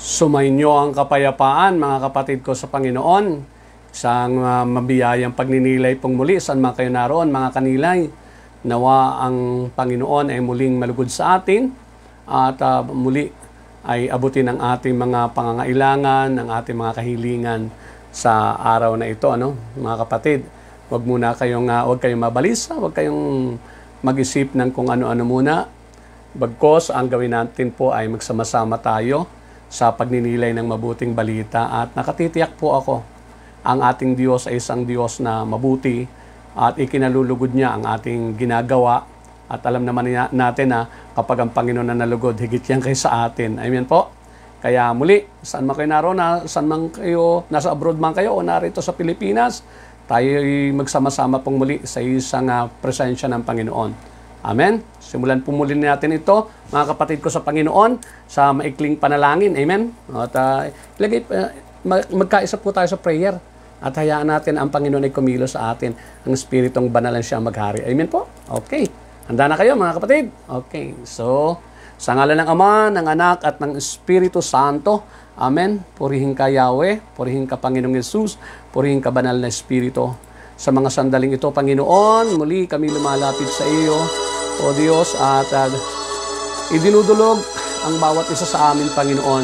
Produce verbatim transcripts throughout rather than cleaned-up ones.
Sumainyo ang kapayapaan, mga kapatid ko sa Panginoon. Isang uh, mabiyayang pagninilay pong muli saan man kayo naroon, mga kanilay. Nawa ang Panginoon ay muling malugod sa atin at uh, muli ay abutin ang ating mga pangangailangan, ang ating mga kahilingan sa araw na ito, ano, mga kapatid. Huwag muna kayong, uh, huwag kayong mabalisa, huwag kayong mag-isip ng kung ano-ano muna. Bagkos, ang gawin natin po ay magsama-sama tayo sa pagninilay ng mabuting balita at nakatitiyak po ako, ang ating Diyos ay isang Diyos na mabuti at ikinalulugod niya ang ating ginagawa at alam naman natin na kapag ang Panginoon na nalugod, higit yan kayo sa atin. Amen po? Kaya muli, saan man kayo naroon, na, saan man kayo, nasa abroad man kayo o narito sa Pilipinas, tayo magsama-sama pong muli sa isang uh, presensya ng Panginoon. Amen. Simulan po muli natin ito, mga kapatid ko sa Panginoon, sa maikling panalangin. Amen. At uh, ilagay, uh, magkaisa po tayo sa prayer at hayaan natin ang Panginoon ay kumilos sa atin. Ang Espiritong Banalan siya maghari. Amen po? Okay. Handa na kayo, mga kapatid? Okay. So, sa ngalan ng Ama, ng Anak, at ng Espiritu Santo. Amen. Purihin ka, Yahweh. Purihin ka, Panginoong Yesus. Purihin ka, Banal na Espiritu. Sa mga sandaling ito, Panginoon, muli kami lumalapit sa iyo, O Diyos, at uh, idinudulog ang bawat isa sa amin, Panginoon.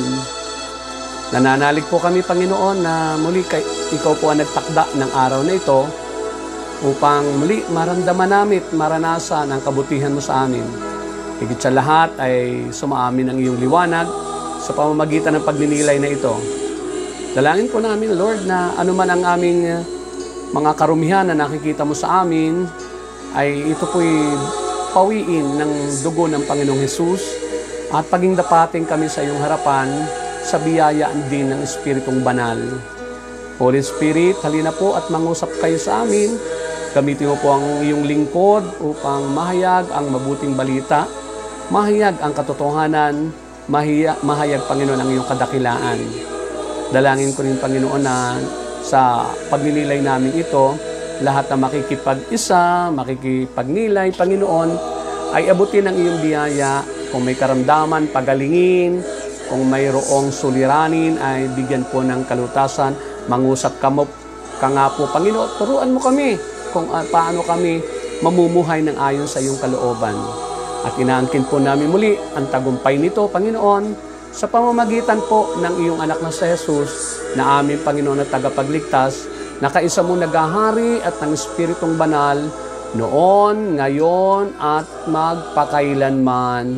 Nananalig po kami, Panginoon, na muli kay, ikaw po ang nagtakda ng araw na ito upang muli maramdaman namin, maranasan ang kabutihan mo sa amin. Higit sa lahat ay sumaamin ang iyong liwanag sa pamamagitan ng pagninilay na ito. Dalangin po namin, Lord, na anuman ang aming uh, mga karumihan na nakikita mo sa amin, ay ito po'y pawiin ng dugo ng Panginoong Hesus at paging dapating kami sa iyong harapan sa biyayaan din ng Espiritong Banal. Holy Spirit, halina po at mangusap kayo sa amin. Gamitin mo po ang iyong lingkod upang mahayag ang mabuting balita, mahayag ang katotohanan, mahayag, mahayag Panginoon ang iyong kadakilaan. Dalangin ko rin, Panginoon, na sa pagninilay namin ito, lahat na makikipag-isa, makikipagnilay, Panginoon, ay abutin ang iyong biyaya. Kung may karamdaman, pagalingin. Kung mayroong suliranin, ay bigyan po ng kalutasan. Mangusap ka mo, ka nga po, Panginoon, turuan mo kami kung uh, paano kami mamumuhay ng ayon sa iyong kalooban. At inaangkin po namin muli ang tagumpay nito, Panginoon, sa pamamagitan po ng iyong anak na si Jesus, na aming Panginoon at tagapagligtas, na kaisa mo naghahari at ng Espiritong Banal, noon, ngayon, at magpakailanman.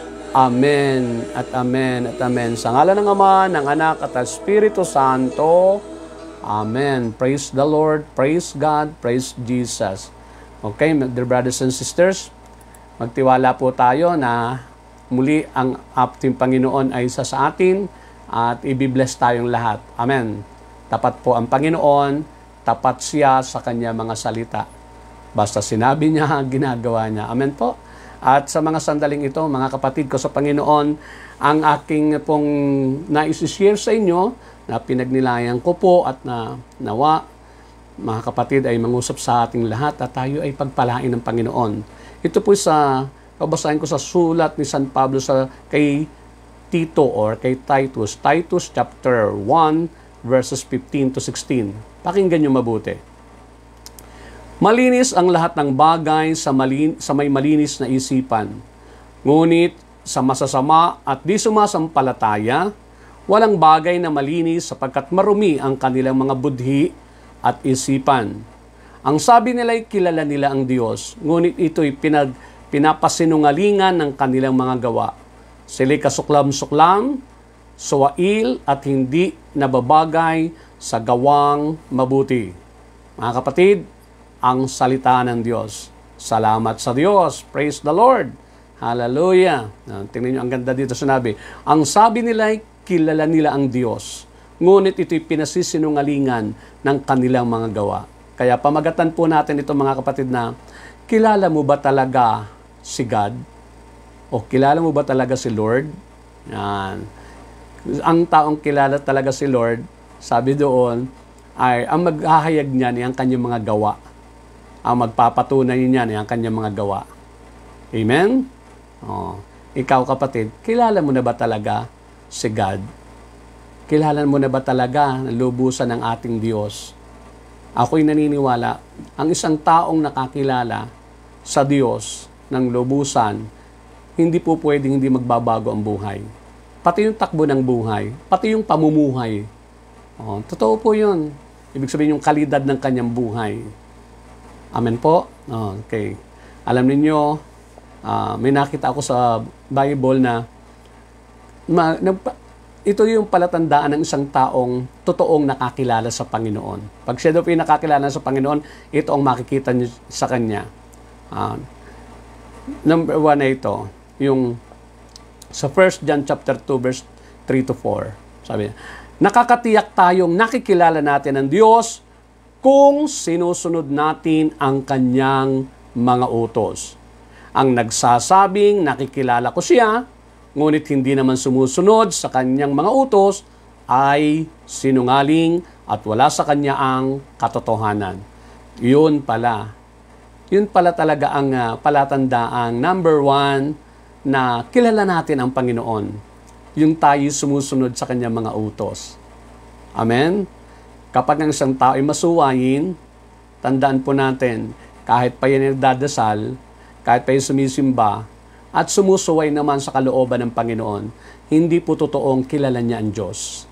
Amen at amen at amen. Sa ngalan ng Ama, ng Anak, at ng Espiritu Santo. Amen. Praise the Lord, praise God, praise Jesus. Okay, dear brothers and sisters, magtiwala po tayo na muli ang ating Panginoon ay isa sa atin at i-bless tayong lahat. Amen. Tapat po ang Panginoon, tapat siya sa kanya mga salita. Basta sinabi niya, ginagawa niya. Amen po. At sa mga sandaling ito, mga kapatid ko sa Panginoon, ang aking pong nais-share sa inyo, na pinagnilayan ko po at na nawa, mga kapatid, ay mangusap sa ating lahat at tayo ay pagpalain ng Panginoon. Ito po sa, babasahin ko sa sulat ni San Pablo sa kay Tito or kay Titus, Titus chapter one, verses fifteen to sixteen. Pakinggan nyo mabuti. Malinis ang lahat ng bagay sa, malin, sa may malinis na isipan. Ngunit sa masasama at di sumasampalataya, walang bagay na malinis sapagkat marumi ang kanilang mga budhi at isipan. Ang sabi nila'y kilala nila ang Diyos, ngunit ito'y pinag, pinapasinungalingan ng kanilang mga gawa. Sila'y kasuklam-suklam, suwail at hindi nababagay sa gawang mabuti. Mga kapatid, ang salita ng Diyos. Salamat sa Diyos. Praise the Lord. Hallelujah. Tingnan nyo, ang ganda dito sinabi. Ang sabi nila ay kilala nila ang Diyos. Ngunit ito'y pinasisinungalingan ng kanilang mga gawa. Kaya pamagatan po natin ito, mga kapatid, na kilala mo ba talaga si God? O kilala mo ba talaga si Lord? Yan. Ang taong kilala talaga si Lord, sabi doon, ay ang maghahayag niyan ay ang kanyang mga gawa. Ang magpapatunay niyan ay ang kanyang mga gawa. Amen? Oh. Ikaw, kapatid, kilala mo na ba talaga si God? Kilala mo na ba talaga ang lubusan ng ating Diyos? Ako'y naniniwala, ang isang taong nakakilala sa Diyos ng lubusan, hindi po pwedeng hindi magbabago ang buhay. Pati yung takbo ng buhay, pati yung pamumuhay. Oh, totoo po yun. Ibig sabihin yung kalidad ng kanyang buhay. Amen po? Oh, okay. Alam niyo, uh, may nakita ako sa Bible na ma, nagpa, ito yung palatandaan ng isang taong totoong nakakilala sa Panginoon. Pag siya daw po yung nakakilala sa Panginoon, ito ang makikita niyo sa kanya. Uh, number one na ito, yung sa First John chapter two, verse three to four. Sabi niya, nakakatiyak tayong nakikilala natin ang Diyos kung sinusunod natin ang kanyang mga utos. Ang nagsasabing nakikilala ko siya, ngunit hindi naman sumusunod sa kanyang mga utos, ay sinungaling at wala sa kanya ang katotohanan. Yun pala. Yun pala talaga ang uh, palatandaang number one na kilala natin ang Panginoon. Yung tayo sumusunod sa kanyang mga utos. Amen? Kapag ang isang tao ay masuwayin, tandaan po natin, kahit pa yan nagdadasal, kahit pa yung sumisimba, at sumusuway naman sa kalooban ng Panginoon, hindi po totoong kilala niya ang Diyos.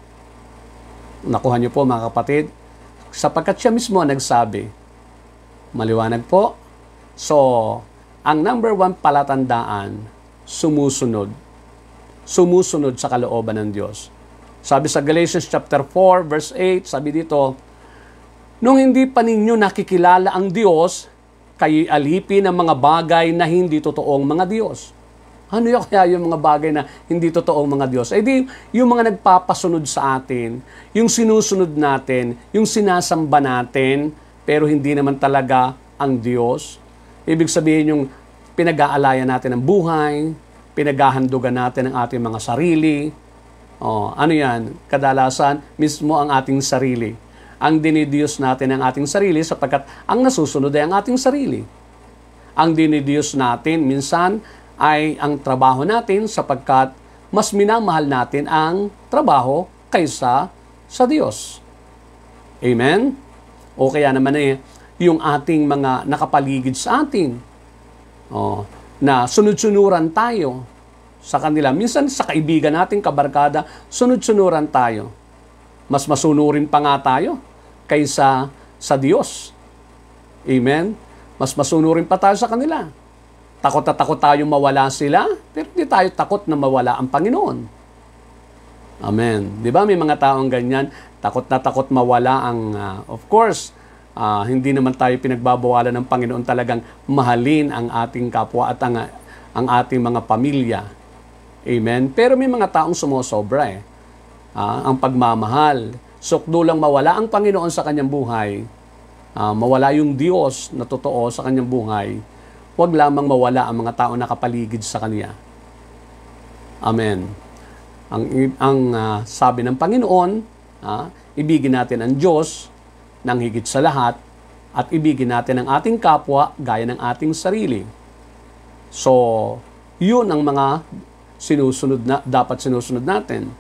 Nakuha niyo po mga kapatid, sapagkat siya mismo nagsabi. Maliwanag po. So, ang number one palatandaan, sumusunod. Sumusunod sa kalooban ng Diyos. Sabi sa Galatians chapter four, verse eight, sabi dito, nung hindi pa ninyo nakikilala ang Diyos, kayo'y alipin ng mga bagay na hindi totoong mga Diyos. Ano yung kaya yung mga bagay na hindi totoong mga Diyos? Eh di, yung mga nagpapasunod sa atin, yung sinusunod natin, yung sinasamba natin, pero hindi naman talaga ang Diyos. Ibig sabihin yung pinag-aalayan natin ang buhay, pinaghahandugan natin ang ating mga sarili. Oh, ano yan? Kadalasan, mismo ang ating sarili. Ang dinidiyos natin ang ating sarili sapagkat ang nasusunod ay ang ating sarili. Ang dinidiyos natin minsan ay ang trabaho natin sapagkat mas minamahal natin ang trabaho kaysa sa Diyos. Amen? O kaya naman eh, yung ating mga nakapaligid sa atin, oh, na sunod-sunuran tayo sa kanila. Minsan sa kaibigan natin, kabarkada, sunod-sunuran tayo. Mas masunurin pa nga tayo kaysa sa Diyos. Amen? Mas masunurin pa tayo sa kanila. Takot na takot tayo mawala sila, pero hindi tayo takot na mawala ang Panginoon. Amen. Di ba may mga taong ganyan, takot na takot mawala ang, uh, of course, uh, hindi naman tayo pinagbabawalan ng Panginoon talagang mahalin ang ating kapwa at ang, ang ating mga pamilya. Amen? Pero may mga taong sumusobra eh. Uh, ang pagmamahal. Sukdo lang mawala ang Panginoon sa kanyang buhay, uh, mawala yung Diyos na totoo sa kanyang buhay, huwag lamang mawala ang mga tao nakapaligid sa Kanya. Amen. Ang, ang uh, sabi ng Panginoon, uh, ibigin natin ang Diyos ng higit sa lahat at ibigin natin ang ating kapwa gaya ng ating sarili. So, yun ang mga sinusunod na, dapat sinusunod natin.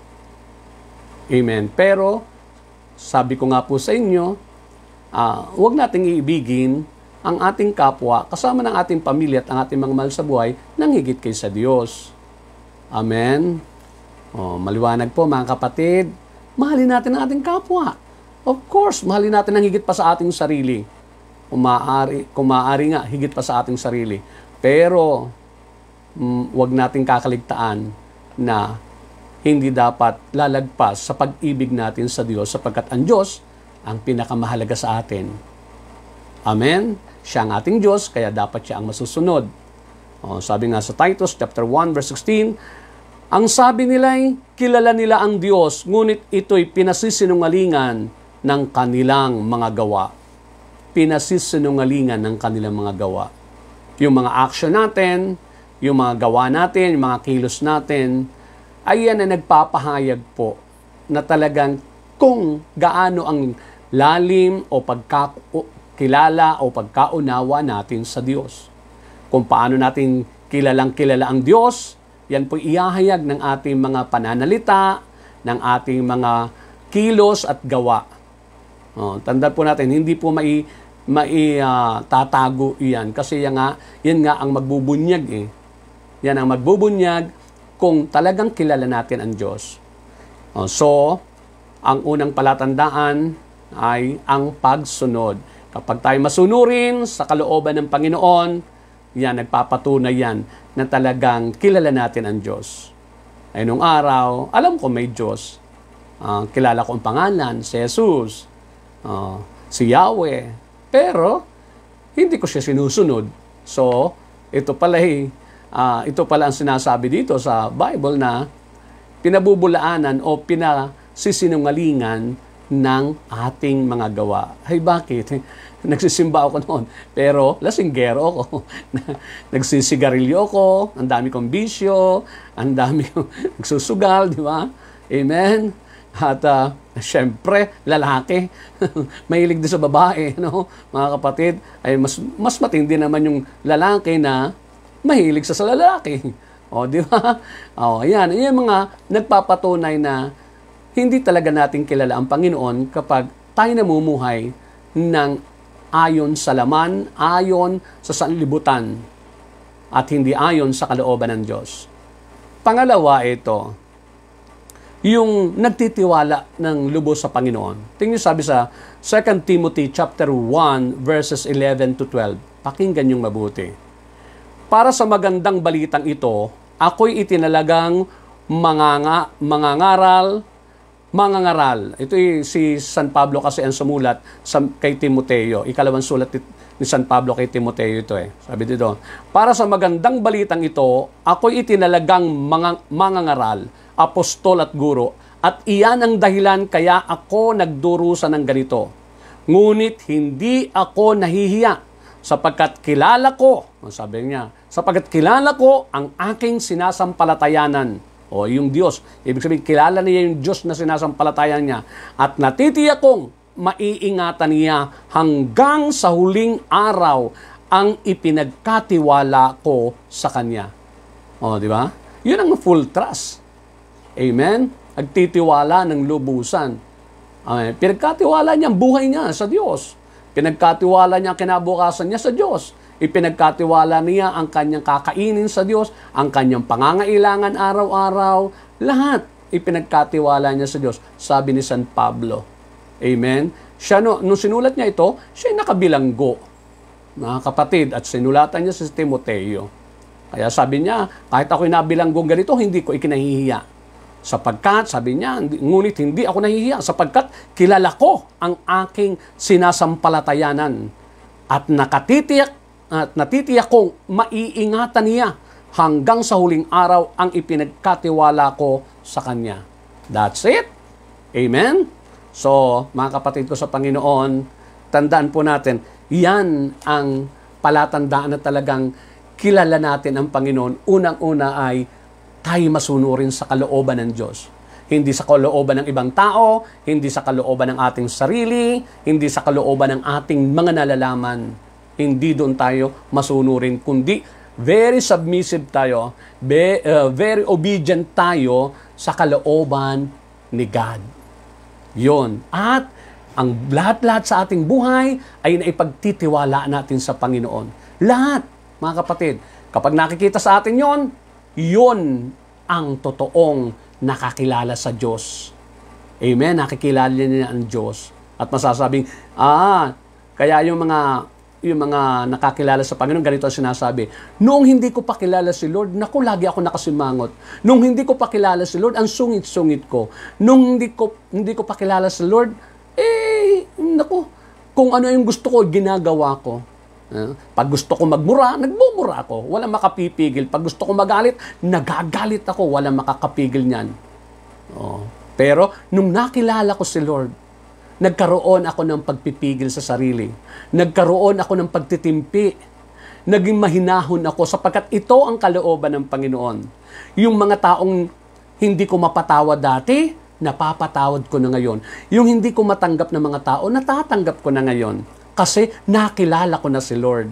Amen. Pero, sabi ko nga po sa inyo, uh, huwag nating iibigin ang ating kapwa, kasama ng ating pamilya at ang ating mga mahal sa buhay, nang higit kay sa Diyos. Amen? O, maliwanag po mga kapatid, mahalin natin ang ating kapwa. Of course, mahalin natin ang higit pa sa ating sarili. Kung maaari, kung maaari nga, higit pa sa ating sarili. Pero, mm, huwag nating kakaligtaan na hindi dapat lalagpas sa pag-ibig natin sa Diyos sapagkat ang Diyos ang pinakamahalaga sa atin. Amen? Siya ang ating Diyos, kaya dapat siya ang masusunod. O, sabi nga sa Titus chapter one verse sixteen, ang sabi nila ay kilala nila ang Diyos, ngunit ito'y pinasisinungalingan ng kanilang mga gawa. Pinasisinungalingan ng kanilang mga gawa. Yung mga action natin, yung mga gawa natin, yung mga kilos natin, ay yan na nagpapahayag po na talagang kung gaano ang lalim o pagkakilala o pagkaunawa natin sa Diyos. Kung paano natin kilalang kilala ang Diyos, yan po iahayag ng ating mga pananalita, ng ating mga kilos at gawa. Oh, tandaan po natin, hindi po mai, mai uh, tatago iyan. Kasi yan nga, yan nga ang magbubunyag eh. Yan ang magbubunyag kung talagang kilala natin ang Diyos. Oh, so, ang unang palatandaan ay ang pagsunod. Kapag tayo masunurin sa kalooban ng Panginoon, yan, nagpapatunay yan na talagang kilala natin ang Diyos. Ay nung araw, alam ko may Diyos. Uh, kilala ko ang pangalan, si Jesus, uh, si Yahweh. Pero, hindi ko siya sinusunod. So, ito pala eh, uh, ito pala ang sinasabi dito sa Bible na pinabubulaanan o pinasisinungalingan ng ating mga gawa. Ay, bakit? Nagsisimba ako noon. Pero, lasinggero ako. Nagsisigarilyo ako. Ang dami kong bisyo. Ang dami kong nagsusugal, di ba? Amen? At, uh, syempre, lalaki. Mahilig din sa babae, no? Mga kapatid, ay mas, mas matindi naman yung lalaki na mahilig sa, sa lalaki. O, di ba? O, ayan. Yan yung mga nagpapatunay na hindi talaga natin kilala ang Panginoon kapag tayo namumuhay ng ayon sa laman, ayon sa sanlibutan, at hindi ayon sa kalooban ng Diyos. Pangalawa ito, yung nagtitiwala ng lubos sa Panginoon. Tingnan niyo sabi sa Second Timothy chapter one verses eleven to twelve. Pakinggan niyong mabuti. Para sa magandang balitang ito, ako'y itinalagang manganga, mangangaral, mangangaral. Ito ay si San Pablo kasi ang sumulat sa, kay Timoteo. Ikalawang sulat ni San Pablo kay Timoteo ito eh. Sabi dito, para sa magandang balitang ito, ako'y itinalagang mga, mangangaral, apostol at guro, at iyan ang dahilan kaya ako nagdurusa ng ganito. Ngunit hindi ako nahihiya sapagkat kilala ko, sabi niya, sapagkat kilala ko ang aking sinasampalatayanan. O yung Diyos. Ibig sabihin, kilala niya yung Diyos na sinasampalatayan niya. At natitiyak kong maiingatan niya hanggang sa huling araw ang ipinagkatiwala ko sa Kanya. O, di ba? Yun ang full trust. Amen? Nagtitiwala ng lubusan. Ay, pinagkatiwala niya ang buhay niya sa Diyos. Pinagkatiwala niya ang kinabukasan niya sa Diyos. Ipinagkatiwala niya ang kanyang kakainin sa Diyos, ang kanyang pangangailangan araw-araw, lahat ipinagkatiwala niya sa Diyos, sabi ni San Pablo. Amen? Siya, no, nung sinulat niya ito, siya nakabilanggo, mga kapatid, at sinulatan niya si Timoteo. Kaya sabi niya, kahit ako'y nabilanggong ganito, hindi ko ikinahihiya. Sapagkat, sabi niya, ngunit hindi ako nahihiya, sapagkat kilala ko ang aking sinasampalatayanan at nakatitiyak at natitiyak kong maiingatan niya hanggang sa huling araw ang ipinagkatiwala ko sa Kanya. That's it. Amen? So, mga kapatid ko sa Panginoon, tandaan po natin, yan ang palatandaan na talagang kilala natin ang Panginoon. Unang-una ay tayo masunurin sa kalooban ng Diyos. Hindi sa kalooban ng ibang tao, hindi sa kalooban ng ating sarili, hindi sa kalooban ng ating mga nalalaman. Hindi doon tayo masunurin, kundi very submissive tayo, be, uh, very obedient tayo sa kalooban ni God. Yun. At ang lahat-lahat sa ating buhay ay naipagtitiwala natin sa Panginoon. Lahat, mga kapatid. Kapag nakikita sa atin yon, yon ang totoong nakakilala sa Diyos. Amen? Nakikilala niya ang Diyos. At masasabing, ah, kaya yung mga yung mga nakakilala sa Panginoon, ganito ang sinasabi, noong hindi ko pa kilala si Lord, naku, lagi ako nakasimangot. Noong hindi ko pa kilala si Lord, ang sungit-sungit ko. Noong hindi ko, hindi ko pa kilala si Lord, eh, naku, kung ano yung gusto ko, ginagawa ko. Uh, pag gusto ko magmura, nagmumura ako. Walang makapipigil. Pag gusto ko magalit, nagagalit ako. Walang makakapigil niyan. Oh. Pero, nung nakilala ko si Lord, nagkaroon ako ng pagpipigil sa sarili. Nagkaroon ako ng pagtitimpi. Naging mahinahon ako sapagkat ito ang kalooban ng Panginoon. Yung mga taong hindi ko mapatawad dati, napapatawad ko na ngayon. Yung hindi ko matanggap ng mga tao, natatanggap ko na ngayon. Kasi nakilala ko na si Lord.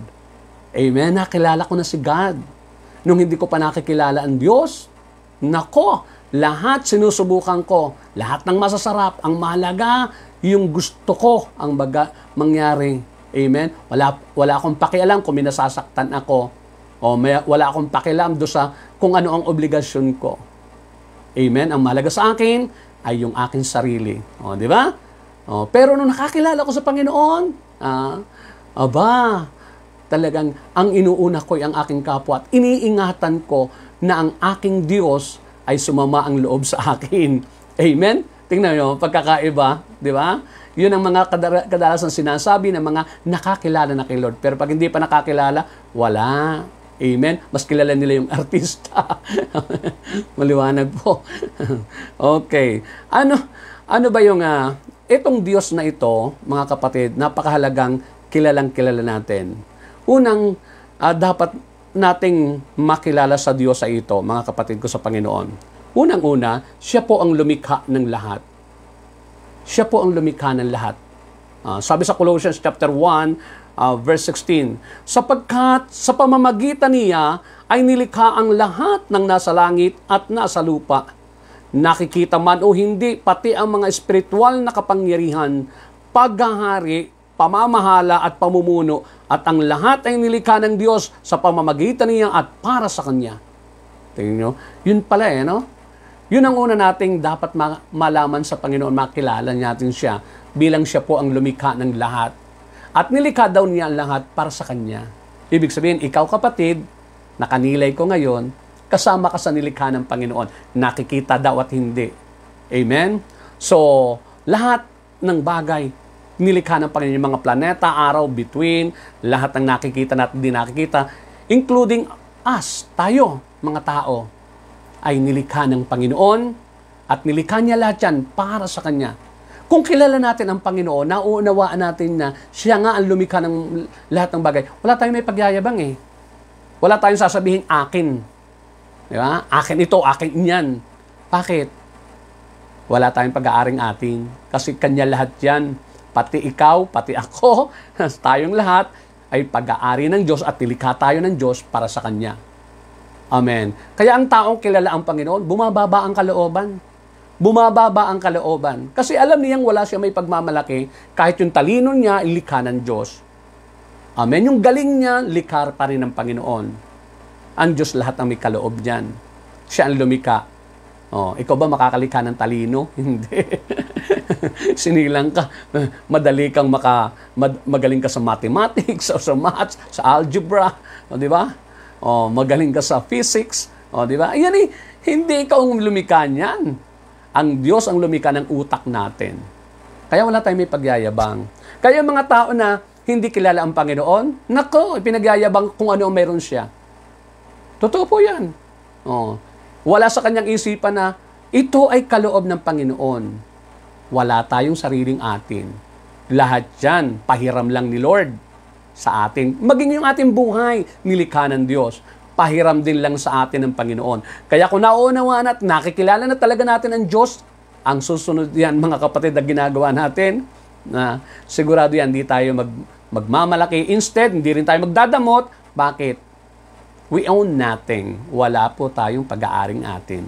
Amen? Nakilala ko na si God. Nung hindi ko pa nakikilala ang Diyos, nako, Lahat sinusubukan ko. Lahat ng masasarap. Ang mahalaga, yung gusto ko ang baga, mangyari. Amen? Wala, wala akong pakialam kung minasasaktan ako. O may, wala akong pakialam do sa kung ano ang obligasyon ko. Amen? Ang mahalaga sa akin ay yung aking sarili. O, di ba? O, pero nung nakakilala ko sa Panginoon, ah, aba, talagang ang inuuna ko ay ang aking kapwa at iniingatan ko na ang aking Diyos ay sumama ang loob sa akin. Amen? Tingnan nyo, pagkakaiba, di ba? Yun ang mga kadalasan sinasabi ng mga nakakilala na kay Lord. Pero pag hindi pa nakakilala, wala. Amen? Mas kilala nila yung artista. Maliwanag po. Okay. Ano, ano ba yung, uh, itong Diyos na ito, mga kapatid, napakahalagang kilalang kilala natin. Unang, uh, dapat nating makilala sa Diyos sa ito, mga kapatid ko sa Panginoon. Unang-una, siya po ang lumikha ng lahat. Siya po ang lumikha ng lahat. Uh, sabi sa Colossians chapter one, uh, verse sixteen, sapagkat sa pamamagitan niya ay nilikha ang lahat ng nasa langit at nasa lupa. Nakikita man o hindi, pati ang mga espiritual na kapangyarihan, paghahari, pamamahala at pamumuno, at ang lahat ay nilikha ng Diyos sa pamamagitan niya at para sa Kanya. Tingnan nyo, yun pala eh, no? Yun ang una nating dapat ma- malaman sa Panginoon, makilala natin siya bilang siya po ang lumikha ng lahat. At nilikha daw niya ang lahat para sa Kanya. Ibig sabihin, ikaw kapatid, nakanilay ko ngayon, kasama ka sa nilikha ng Panginoon. Nakikita daw at hindi. Amen? So, lahat ng bagay, nilikha ng Panginoon, yung mga planeta, araw, between, lahat ng nakikita natin, hindi nakikita, including us, tayo, mga tao, ay nilikha ng Panginoon at nilikha niya lahat yan para sa Kanya. Kung kilala natin ang Panginoon, nauunawaan natin na siya nga ang lumikha ng lahat ng bagay, wala tayong may pagyayabang eh. Wala tayong sasabihin, akin. Di ba? Akin ito, akin yan. Bakit? Wala tayong pag-aaring atin. Kasi Kanya lahat yan. Pati ikaw, pati ako, tayong lahat ay pag-aari ng Diyos at nilikha tayo ng Diyos para sa Kanya. Amen. Kaya ang taong kilala ang Panginoon, bumababa ang kalooban. Bumababa ang kalooban. Kasi alam niyang wala siya may pagmamalaki, kahit yung talino niya, ilikha ng Diyos. Amen. Yung galing niya, likha pa rin ng Panginoon. Ang Diyos lahat ang may kaloob diyan. Siya ang lumikha. Oh, ikaw ba makakalikha ng talino? Hindi. Sinilang ka. Madali kang maka, mad, magaling ka sa mathematics, o sa maths, sa algebra. O, di ba? O, magaling ka sa physics. O, di ba? Yan eh, hindi ikaw ang lumikha niyan. Ang Diyos ang lumikha ng utak natin. Kaya wala tayong may pagyayabang. Kaya mga tao na hindi kilala ang Panginoon, nako, pinagyayabang kung ano ang meron siya. Totoo po yan. O, wala sa kanyang isipan na ito ay kaloob ng Panginoon. Wala tayong sariling atin. Lahat yan, pahiram lang ni Lord sa atin. Maging yung ating buhay, nilikha ng Diyos. Pahiram din lang sa atin ng Panginoon. Kaya kung nauunawaan at nakikilala na talaga natin ang Diyos, ang susunod yan, mga kapatid, na ginagawa natin, na sigurado yan, hindi tayo mag, magmamalaki. Instead, hindi rin tayo magdadamot. Bakit? We own nothing. Wala po tayong pag-aaring atin.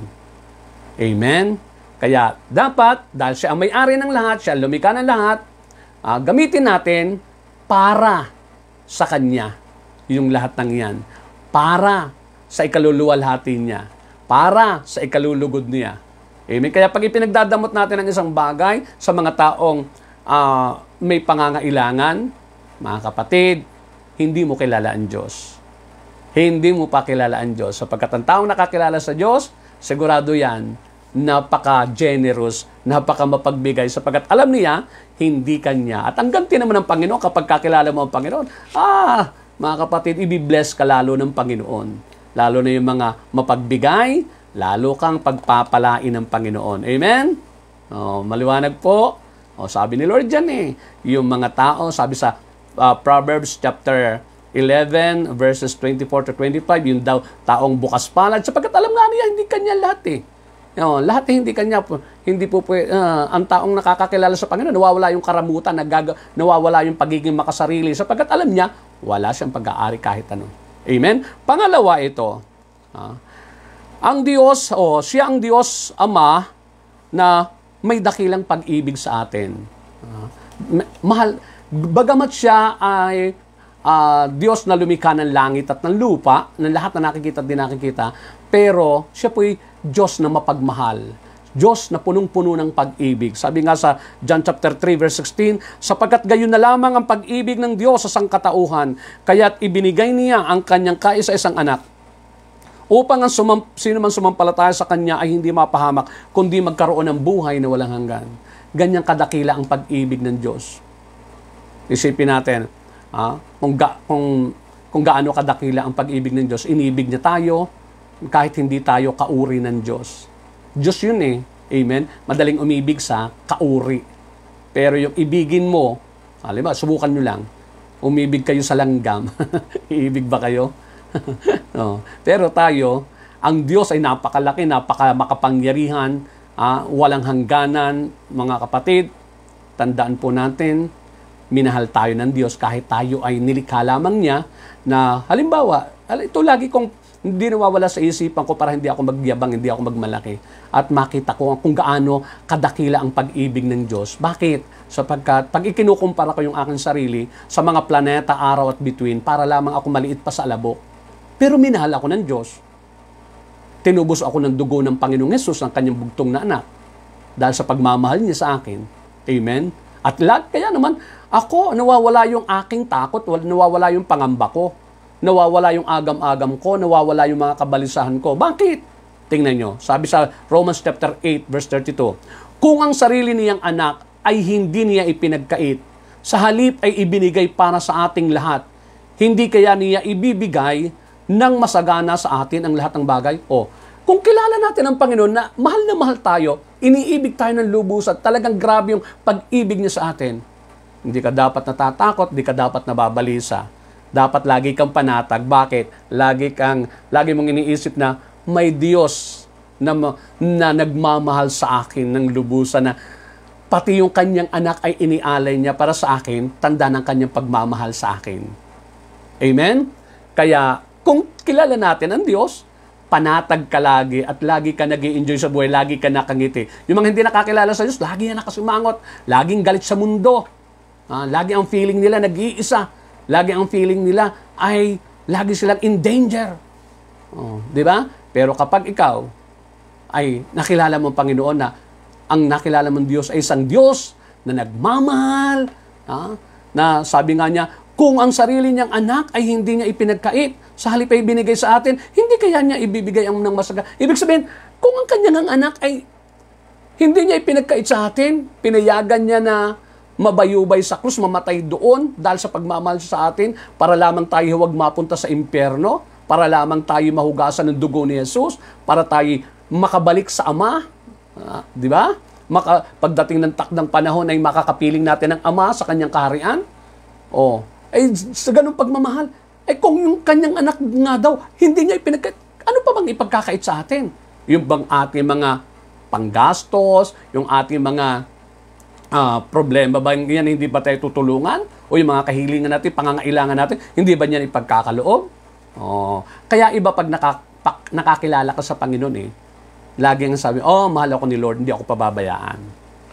Amen? Kaya dapat, dahil siya ang may-ari ng lahat, siya lumikha ng lahat, uh, gamitin natin para sa Kanya yung lahat ng yan. Para sa ikaluluwalhati niya. Para sa ikalulugod niya. Amen? Kaya pag ipinagdadamot natin ang isang bagay sa mga taong uh, may pangangailangan, mga kapatid, hindi mo kilala ang Diyos. Hindi mo pa kilala ang Diyos. Sapagkat ang taong nakakilala sa Diyos, sigurado yan, napaka-generous, napaka-mapagbigay, sapagkat alam niya, hindi Kanya. At ang ganti naman ng Panginoon, kapag kakilala mo ang Panginoon, ah, mga kapatid, i-bless ka lalo ng Panginoon. Lalo na yung mga mapagbigay, lalo kang pagpapalain ng Panginoon. Amen? Oh, maliwanag po. Oh, sabi ni Lord dyan eh, yung mga tao, sabi sa uh, Proverbs chapter eleven, verses twenty-four to twenty-five, yung daw taong bukas palad, sapagkat alam nga niya, hindi Kanya lahat eh. No, lahat eh, hindi Kanya, hindi po po, uh, ang taong nakakakilala sa Panginoon, nawawala yung karamutan, nagaga, nawawala yung pagiging makasarili, sapagkat alam niya, wala siyang pag-aari kahit ano. Amen? Pangalawa ito, uh, Ang Diyos, o oh, siya ang Diyos Ama na may dakilang pag-ibig sa atin. Uh, mahal, bagamat siya ay uh, Diyos na lumikha ng langit at ng lupa, ng lahat na nakikita at di nakikita, pero siya po'y Diyos na mapagmahal. Diyos na punong-puno ng pag-ibig. Sabi nga sa John chapter three verse sixteen, sapagkat gayon na lamang ang pag-ibig ng Diyos sa sangkatauhan, kaya't ibinigay niya ang kanyang kaisa-isang anak, upang ang sumam, sino man sumampalataya sa kanya ay hindi mapahamak, kundi magkaroon ng buhay na walang hanggan. Ganyang kadakila ang pag-ibig ng Diyos. Isipin natin, ah, kung, ga, kung, kung gaano kadakila ang pag-ibig ng Diyos, inibig niya tayo, kahit hindi tayo kauri ng Diyos. Diyos yun eh. Amen? Madaling umibig sa kauri. Pero yung ibigin mo, alam ba, subukan nyo lang. Umibig kayo sa langgam. Iibig ba kayo? No. Pero tayo, ang Diyos ay napakalaki, napaka makapangyarihan, ah, walang hangganan, mga kapatid. Tandaan po natin, minahal tayo ng Diyos kahit tayo ay nilikha lamang niya na, halimbawa, ito lagi kong hindi nawawala sa isipan ko para hindi ako magyabang, hindi ako magmalaki. At makita ko kung gaano kadakila ang pag-ibig ng Diyos. Bakit? Sapagkat pag ikinukumpara ko yung aking sarili sa mga planeta, araw at bituin, para lamang ako maliit pa sa alabok. Pero minahal ako ng Diyos. Tinubos ako ng dugo ng Panginoong Hesus, ng kanyang bugtong na anak. Dahil sa pagmamahal niya sa akin. Amen? At lag, kaya naman, ako, nawawala yung aking takot, nawawala yung pangamba ko. Nawawala yung agam-agam ko, nawawala yung mga kabalisahan ko. Bakit? Tingnan nyo. Sabi sa Romans chapter eight, verse thirty-two, kung ang sarili niyang anak ay hindi niya ipinagkait, sa halip ay ibinigay para sa ating lahat, hindi kaya niya ibibigay ng masagana sa atin ang lahat ng bagay? O, kung kilala natin ang Panginoon na mahal na mahal tayo, iniibig tayo ng lubos at talagang grabe yung pag-ibig niya sa atin, hindi ka dapat natatakot, hindi ka dapat nababalisa. Dapat lagi kang panatag. Bakit? Lagi kang, lagi mong iniisip na may Diyos na, na nagmamahal sa akin ng lubusan, na pati yung kanyang anak ay inialay niya para sa akin, tanda ng kanyang pagmamahal sa akin. Amen? Kaya, kung kilala natin ang Diyos, panatag ka lagi at lagi ka nag-i-enjoy sa buhay, lagi ka nakangiti. Yung mga hindi nakakilala sa Diyos, lagi na nakasumangot, laging galit sa mundo. Ah, lagi ang feeling nila nag-iisa. Lagi ang feeling nila ay lagi silang in danger. Oh, di ba? Pero kapag ikaw ay nakilala mo ang Panginoon, na ang nakilala mong Diyos ay isang Diyos na nagmamahal, ah, na sabi nga niya, kung ang sarili niyang anak ay hindi niya ipinagkait, sa halip ay binigay sa atin, hindi kaya niya ibibigay ang ng masaga. Ibig sabihin, kung ang kanyang anak ay hindi niya ipinagkait sa atin, pinayagan niya na mabayubay sa krus, mamatay doon dahil sa pagmamahal sa atin, para lamang tayo huwag mapunta sa impyerno, para lamang tayo mahugasan ng dugo ni Jesus, para tayo makabalik sa Ama. Uh, di ba? Maka, pagdating ng takdang panahon ay makakapiling natin ang Ama sa kanyang kaharian. O, ay sa ganung pagmamahal, ay kung yung kanyang anak nga daw, hindi niya ipinagkait, ano pa bang ipagkakait sa atin? Yung bang ating mga panggastos, yung ating mga Uh, problema ba yan, hindi ba tayo tutulungan? O yung mga kahilingan natin, pangangailangan natin, hindi ba yan ipagkakaloob? Oh. Kaya iba pag naka, pak, nakakilala ka sa Panginoon eh, lagi ang sabi, oh, mahal ako ni Lord, hindi ako pababayaan.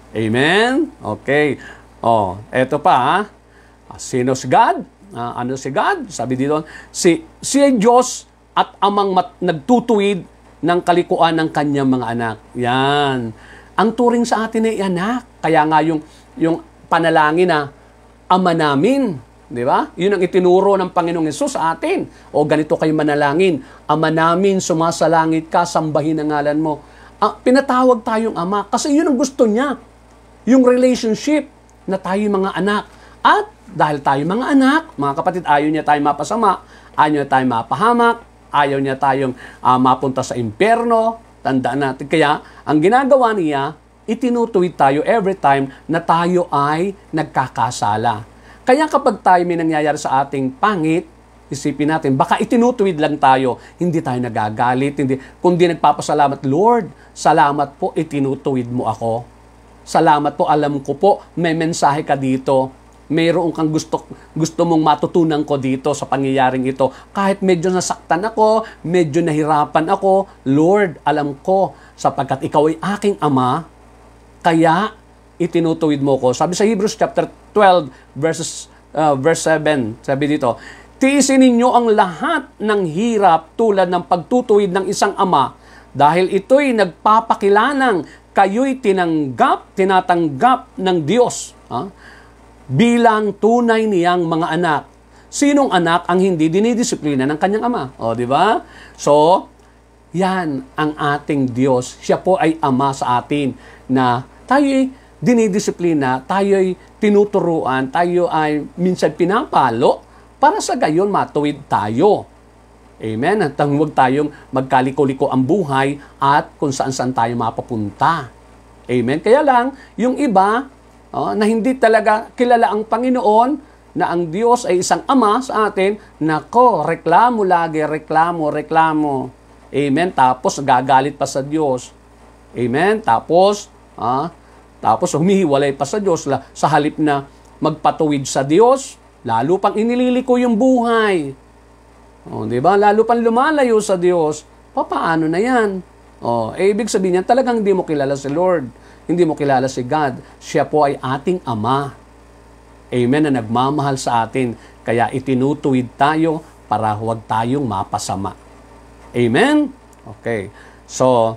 Amen? Okay. Oh, eto pa ha. Sino si God? Uh, ano si God? Sabi dito, si, si Diyos at amang mat, nagtutuwid ng kalikuan ng kanyang mga anak. Yan. Ang turing sa atin ay anak. Kaya nga yung, yung panalangin na Ama namin, di ba? Yun ang itinuro ng Panginoong Hesus sa atin. O ganito kayo manalangin, Ama namin, sumasalangit ka, sambahin ang ngalan mo. Ah, pinatawag tayong Ama kasi yun ang gusto niya. Yung relationship na tayo mga anak. At dahil tayo mga anak, mga kapatid, ayaw niya tayo mapasama, ayaw niya tayo mapahamak, ayaw niya tayong uh, mapunta sa impyerno. Tandaan natin. Kaya, ang ginagawa niya, itinutuwid tayo every time na tayo ay nagkakasala. Kaya kapag tayo may nangyayari sa ating pangit, isipin natin, baka itinutuwid lang tayo, hindi tayo nagagalit, hindi, kundi nagpapasalamat, Lord, salamat po, itinutuwid mo ako. Salamat po, alam ko po, may mensahe ka dito. mayroon kang gusto, gusto mong matutunan ko dito sa pangyayaring ito. Kahit medyo nasaktan ako, medyo nahirapan ako, Lord, alam ko, sapagkat ikaw ay aking ama, kaya itinutuwid mo ko. Sabi sa Hebrews chapter twelve, verses, uh, verse seven, sabi dito, tiisin ninyo ang lahat ng hirap tulad ng pagtutuwid ng isang ama dahil ito'y nagpapakilanang kayo'y tinanggap, tinatanggap ng Diyos ha? Bilang tunay niyang mga anak. Sinong anak ang hindi dinidisiplina ng kanyang ama? O, di ba? So, yan ang ating Diyos. Siya po ay ama sa atin na tayo'y dinidisiplina, tayo'y tinuturuan, tayo ay minsan pinapalo para sa gayon matuwid tayo. Amen? At huwag tayong magkaliko-liko ang buhay at kung saan-saan tayo mapapunta. Amen? Kaya lang, yung iba oh, na hindi talaga kilala ang Panginoon, na ang Diyos ay isang ama sa atin, nako, reklamo lagi, reklamo, reklamo. Amen? Tapos gagalit pa sa Diyos. Amen? Tapos, ah, tapos humihiwalay pa sa Diyos sa halip na magpatuwid sa Diyos, lalo pang inililiko yung buhay. O, di ba? Lalo pang lumalayo sa Diyos. Paano na yan? O, eh, ibig sabihin niyan, talagang hindi mo kilala si Lord. Hindi mo kilala si God. Siya po ay ating Ama. Amen, na nagmamahal sa atin. Kaya itinutuwid tayo para huwag tayong mapasama. Amen? Okay. So,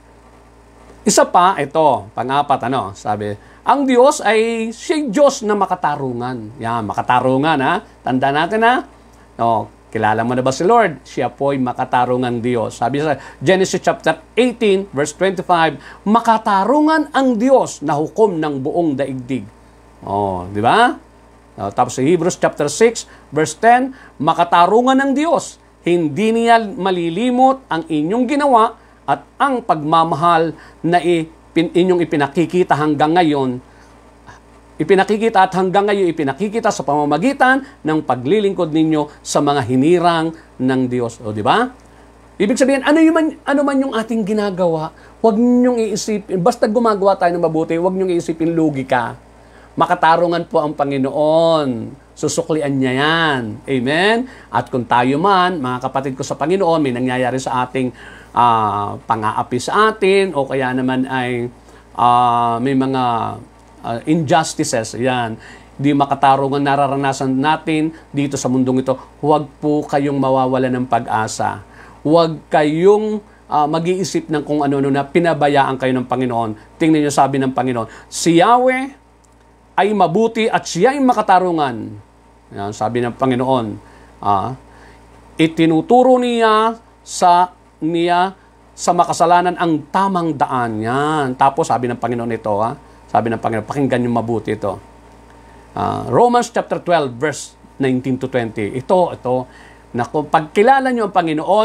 isa pa, ito, pang-apat, ano, sabi, ang Diyos ay siya Diyos na makatarungan. Yan, makatarungan, ha? Tanda natin, ha? O, kilala mo na ba si Lord? Siya po ay makatarungan Diyos. Sabi sa Genesis chapter eighteen, verse twenty-five, makatarungan ang Diyos na hukom ng buong daigdig. O, di ba? O, tapos sa Hebrews chapter six, verse ten, makatarungan ng Diyos. Hindi niya malilimot ang inyong ginawa at ang pagmamahal na i Pin, inyong ipinakikita hanggang ngayon, ipinakikita at hanggang ngayon ipinakikita sa pamamagitan ng paglilingkod ninyo sa mga hinirang ng Diyos. O, di ba? Ibig sabihin, ano, man, ano man yung ating ginagawa, huwag ninyong iisipin, basta gumagawa tayo ng mabuti, huwag ninyong iisipin logika. Makatarungan po ang Panginoon. Susuklian niya yan. Amen? At kung tayo man, mga kapatid ko sa Panginoon, may nangyayari sa ating Uh, pang-aapi sa atin o kaya naman ay uh, may mga uh, injustices, yan, di makatarungan nararanasan natin dito sa mundong ito, huwag po kayong mawawala ng pag-asa. Huwag kayong uh, mag-iisip ng kung ano-ano na pinabayaan kayo ng Panginoon. Tingnan niyo, sabi ng Panginoon, si Yahweh ay mabuti at siya ay makatarungan. Yan, sabi ng Panginoon, uh, itinuturo niya sa niya sa makasalanan ang tamang daan. Yan. Tapos sabi ng Panginoon ito, ha? Sabi ng Panginoon, pakinggan niyo mabuti ito. Uh, Romans chapter twelve, verse nineteen to twenty. Ito, ito, na kung pagkilala niyo ang Panginoon,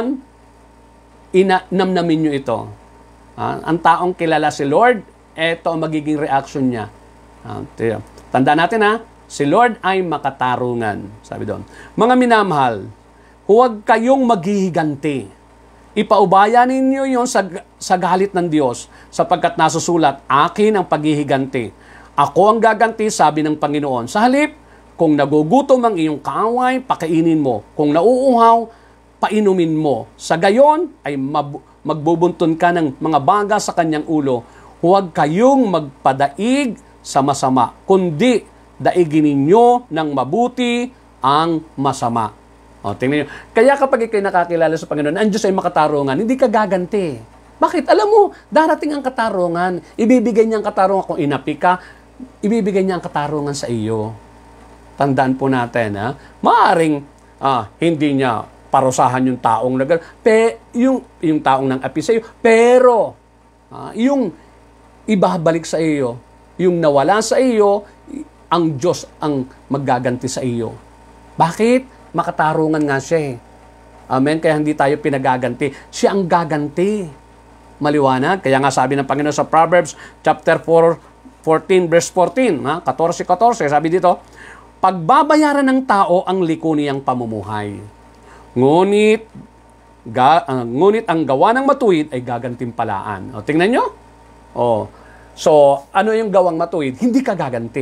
inamnamin niyo ito. Uh, ang taong kilala si Lord, ito ang magiging reaction niya. Uh, tanda natin, ha? Si Lord ay makatarungan. Sabi doon. Mga minamahal, huwag kayong maghihiganti. Ipaubaya ninyo yon sa, sa galit ng Diyos, sapagkat nasusulat, akin ang paghihiganti. Ako ang gaganti, sabi ng Panginoon. Sa halip, kung nagugutom ang iyong kaaway, pakainin mo. Kung nauuhaw, painumin mo. Sa gayon, ay mab- magbubuntun ka ng mga baga sa kanyang ulo. Huwag kayong magpadaig sa masama, kundi daigin ninyo ng mabuti ang masama. O, tingnan nyo. Kaya kapag ikay nakakilala sa Panginoon, ang Diyos ay makatarungan, hindi ka gaganti. Bakit? Alam mo, darating ang katarungan. Ibibigay niya ang katarungan kung inapi ka, ibibigay niya ang katarungan sa iyo. Tandaan po natin, ha? Maaring ah, hindi niya parusahan yung taong nagal, pe, yung, yung taong nang api sa iyo, pero ah, yung ibabalik sa iyo, yung nawala sa iyo, ang Diyos ang maggaganti sa iyo. Bakit? Makatarungan nga siya eh. Amen? Kaya hindi tayo pinagaganti. Siya ang gaganti. Maliwanag. Kaya nga sabi ng Panginoon sa Proverbs chapter four, fourteen, verse fourteen, ha? fourteen fourteen, sabi dito, pagbabayaran ng tao ang liko niyang pamumuhay. Ngunit, ga, uh, ngunit ang gawa ng matuwid ay gagantimpalaan. O, tingnan nyo. O, so, ano yung gawang matuwid? Hindi ka gaganti.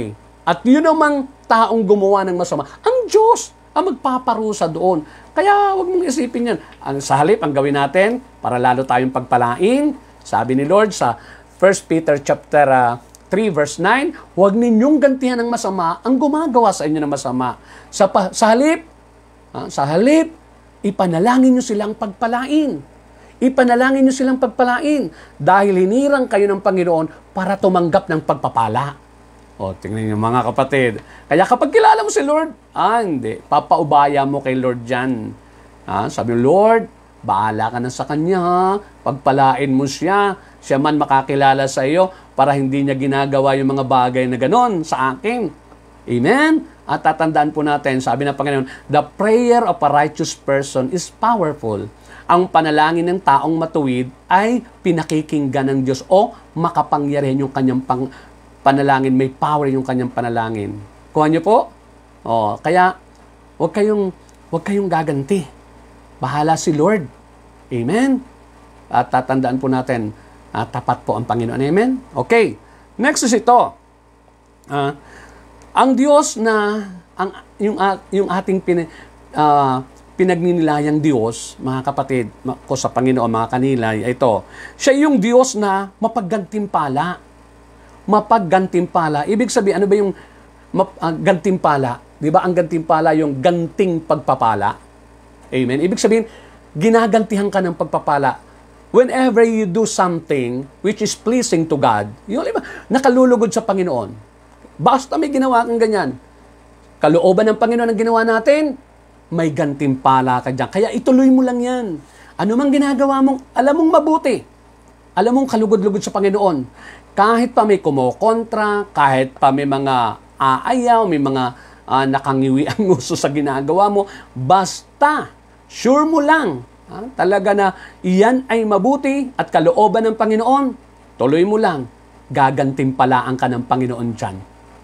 At yun namang taong gumawa ng masama, ang Diyos ang magpaparusa doon. Kaya huwag mong isipin yan. Ang, sa halip, ang gawin natin, para lalo tayong pagpalain, sabi ni Lord sa First Peter chapter uh, three verse nine, huwag ninyong gantihan ng masama ang gumagawa sa inyo ng masama. Sa, pa, sa halip, uh, sa halip, ipanalangin nyo silang pagpalain. Ipanalangin nyo silang pagpalain dahil hinirang kayo ng Panginoon para tumanggap ng pagpapala. O, tingnan nyo mga kapatid. Kaya kapag kilala mo si Lord, ah, hindi. Papaubaya mo kay Lord dyan. Ah, sabi mo, Lord, bahala ka na sa Kanya, ha? Pagpalain mo siya. Siya man makakilala sa iyo para hindi niya ginagawa yung mga bagay na ganon sa akin. Amen? At tatandaan po natin, sabi ng Panginoon, the prayer of a righteous person is powerful. Ang panalangin ng taong matuwid ay pinakikinggan ng Diyos o makapangyarihan yung kanyang pang panalangin, may power yung kanyang panalangin. Kuha niyo po? O, kaya, huwag kayong, huwag kayong gaganti. Bahala si Lord. Amen? At tatandaan po natin, uh, tapat po ang Panginoon. Amen? Okay. Next is ito. Uh, ang Diyos na, ang, yung, uh, yung ating pin, uh, pinagninilayang Diyos, mga kapatid ko sa Panginoon, mga kanilay, ito. Siya yung Diyos na mapaggantimpala. Mapaggantimpala. Ibig sabihin, ano ba yung map, uh, gantimpala? Di ba ang gantimpala yung ganting pagpapala? Amen? Ibig sabihin, ginagantihan ka ng pagpapala. Whenever you do something which is pleasing to God, yung diba, nakalulugod sa Panginoon. Basta may ginawa kang ganyan. Kalooban ng Panginoon ang ginawa natin, may gantimpala ka dyan. Kaya ituloy mo lang yan. Ano mang ginagawa mong, alam mong mabuti. Alam mong kalugod-lugod sa Panginoon. Kahit pa may kumokontra, kahit pa may mga aayaw, may mga uh, nakangiwi ang uso sa ginagawa mo, basta, sure mo lang, ha, talaga na iyan ay mabuti at kalooban ng Panginoon, tuloy mo lang, gagantimpalaan ka ng Panginoon dyan.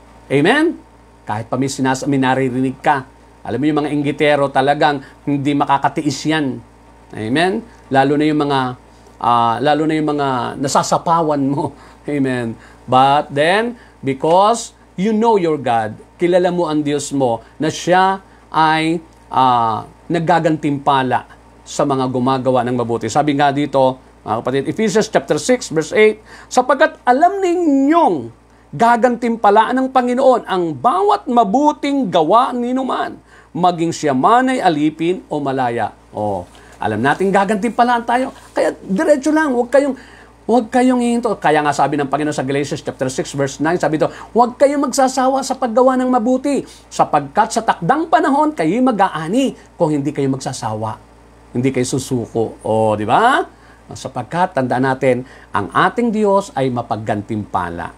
Amen? Kahit pa may sinas- may naririnig ka. Alam mo yung mga inggitero talagang hindi makakatiis yan. Amen? Lalo na yung mga, uh, lalo na yung mga nasasapawan mo. Amen. But then, because you know your God, kilala mo ang Diyos mo na siya ay uh, naggagantimpala sa mga gumagawa ng mabuti. Sabi nga dito, mga kapatid, Ephesians chapter six verse eight, sapagkat alam ninyong gagantimpalaan ng Panginoon ang bawat mabuting gawa ninuman, maging siya man ay alipin o malaya. O, alam natin gagantimpalaan tayo. Kaya diretso lang, huwag kayong Huwag kayong hihinto. Kaya nga sabi ng Panginoon sa Galatians chapter six verse nine, sabi ito, huwag kayong magsasawa sa paggawa ng mabuti, sapagkat sa takdang panahon kayo mag-aani kung hindi kayo magsasawa. Hindi kayo susuko. O, di ba? Sapagkat, tandaan natin, ang ating Diyos ay mapaggantimpala.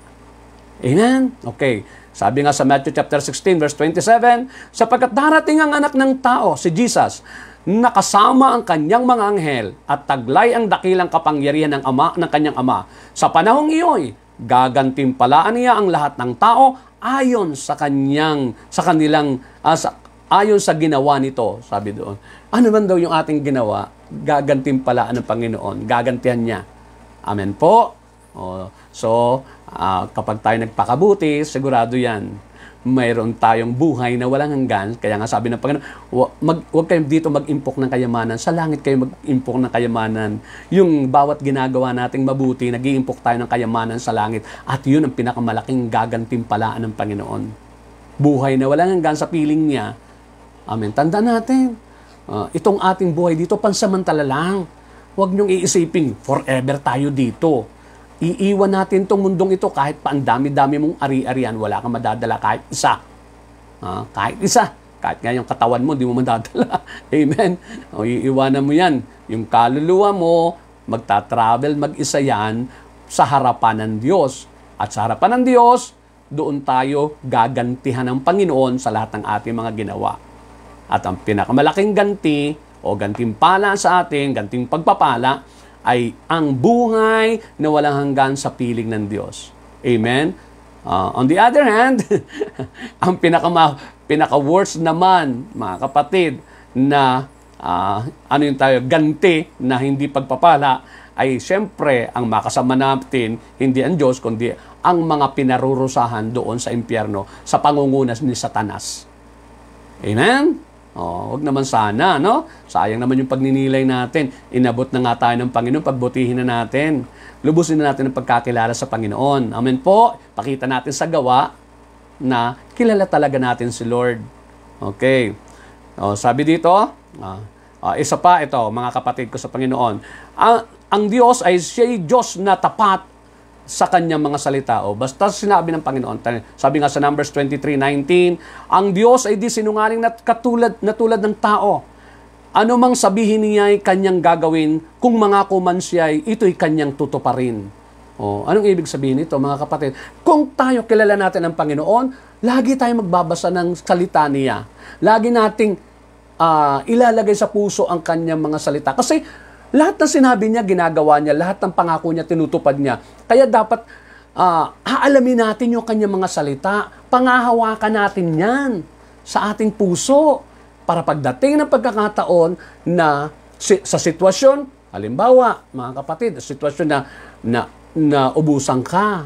Amen? Okay. Sabi nga sa Matthew chapter sixteen verse twenty-seven, sapagkat darating ang anak ng tao, si Jesus, nakasama ang kanyang mga anghel at taglay ang dakilang kapangyarihan ng ama ng kanyang ama. Sa panahong iyo'y gagantimpalaan niya ang lahat ng tao ayon sa kanyang sa kanilang uh, sa, ayon sa ginawa nito, sabi doon. Ano man daw yung ating ginawa, gagantimpalaan ng Panginoon, gagantihan niya. Amen po. Oh, so, uh, kapag tayo nagpakabuti, sigurado yan. Mayroon tayong buhay na walang hanggan. Kaya nga sabi ng Panginoon, mag, huwag kayong dito mag-impok ng kayamanan. Sa langit kayo mag-impok ng kayamanan. Yung bawat ginagawa nating mabuti, nag-iimpok tayo ng kayamanan sa langit. At yun ang pinakamalaking gagantimpalaan ng Panginoon. Buhay na walang hanggan sa piling niya. Amen. Tandaan natin, uh, itong ating buhay dito, pansamantala lang. Huwag niyong iisipin, forever tayo dito. Iiwan natin itong mundong ito kahit pa ang dami-dami mong ari-arian, wala kang madadala kahit isa. Ah, kahit isa. Kahit nga yung katawan mo, di mo madadala. Amen? O, iiwanan mo yan. Yung kaluluwa mo, magta-travel mag-isa yan sa harapan ng Diyos. At sa harapan ng Diyos, doon tayo gagantihan ng Panginoon sa lahat ng ating mga ginawa. At ang pinakamalaking ganti o gantimpala sa ating, ganting pagpapala, ay ang buhay na walang hanggan sa piling ng Diyos. Amen? Uh, on the other hand, ang pinaka, pinaka-worst naman, mga kapatid, na uh, ano yung tayo, ganti na hindi pagpapala, ay siyempre ang makasama natin, hindi ang Diyos, kundi ang mga pinarurusahan doon sa impyerno sa pangungunas ni Satanas. Amen? Oh, wag naman sana, no? Sayang naman yung pagninilay natin. Inabot na nga tayo ng Panginoon, pagbutihin na natin. Lubusin na natin ang pagkakilala sa Panginoon. Amen po. Pakita natin sa gawa na kilala talaga natin si Lord. Okay. Oh, sabi dito, ah, ah, isa pa ito, mga kapatid ko sa Panginoon. Ang, ang Diyos ay siya'y Diyos na tapat sa kanyang mga salita. O basta sinabi ng Panginoon, sabi nga sa Numbers twenty-three nineteen, ang Diyos ay di sinungaling na katulad na tulad ng tao. Ano mang sabihin niya ay kanyang gagawin, kung mangako man siya ay ito'y kanyang tutuparin. O anong ibig sabihin nito, mga kapatid? Kung tayo kilala natin ang Panginoon, lagi tayo magbabasa ng salita niya. Lagi nating uh, ilalagay sa puso ang kanyang mga salita. Kasi lahat ng sinabi niya, ginagawa niya. Lahat ng pangako niya, tinutupad niya. Kaya dapat uh, aalamin natin yung kanyang mga salita. Pangahawakan natin yan sa ating puso. Para pagdating ng pagkakataon na si, sa sitwasyon, halimbawa, mga kapatid, sitwasyon na, na, na ubusan ka.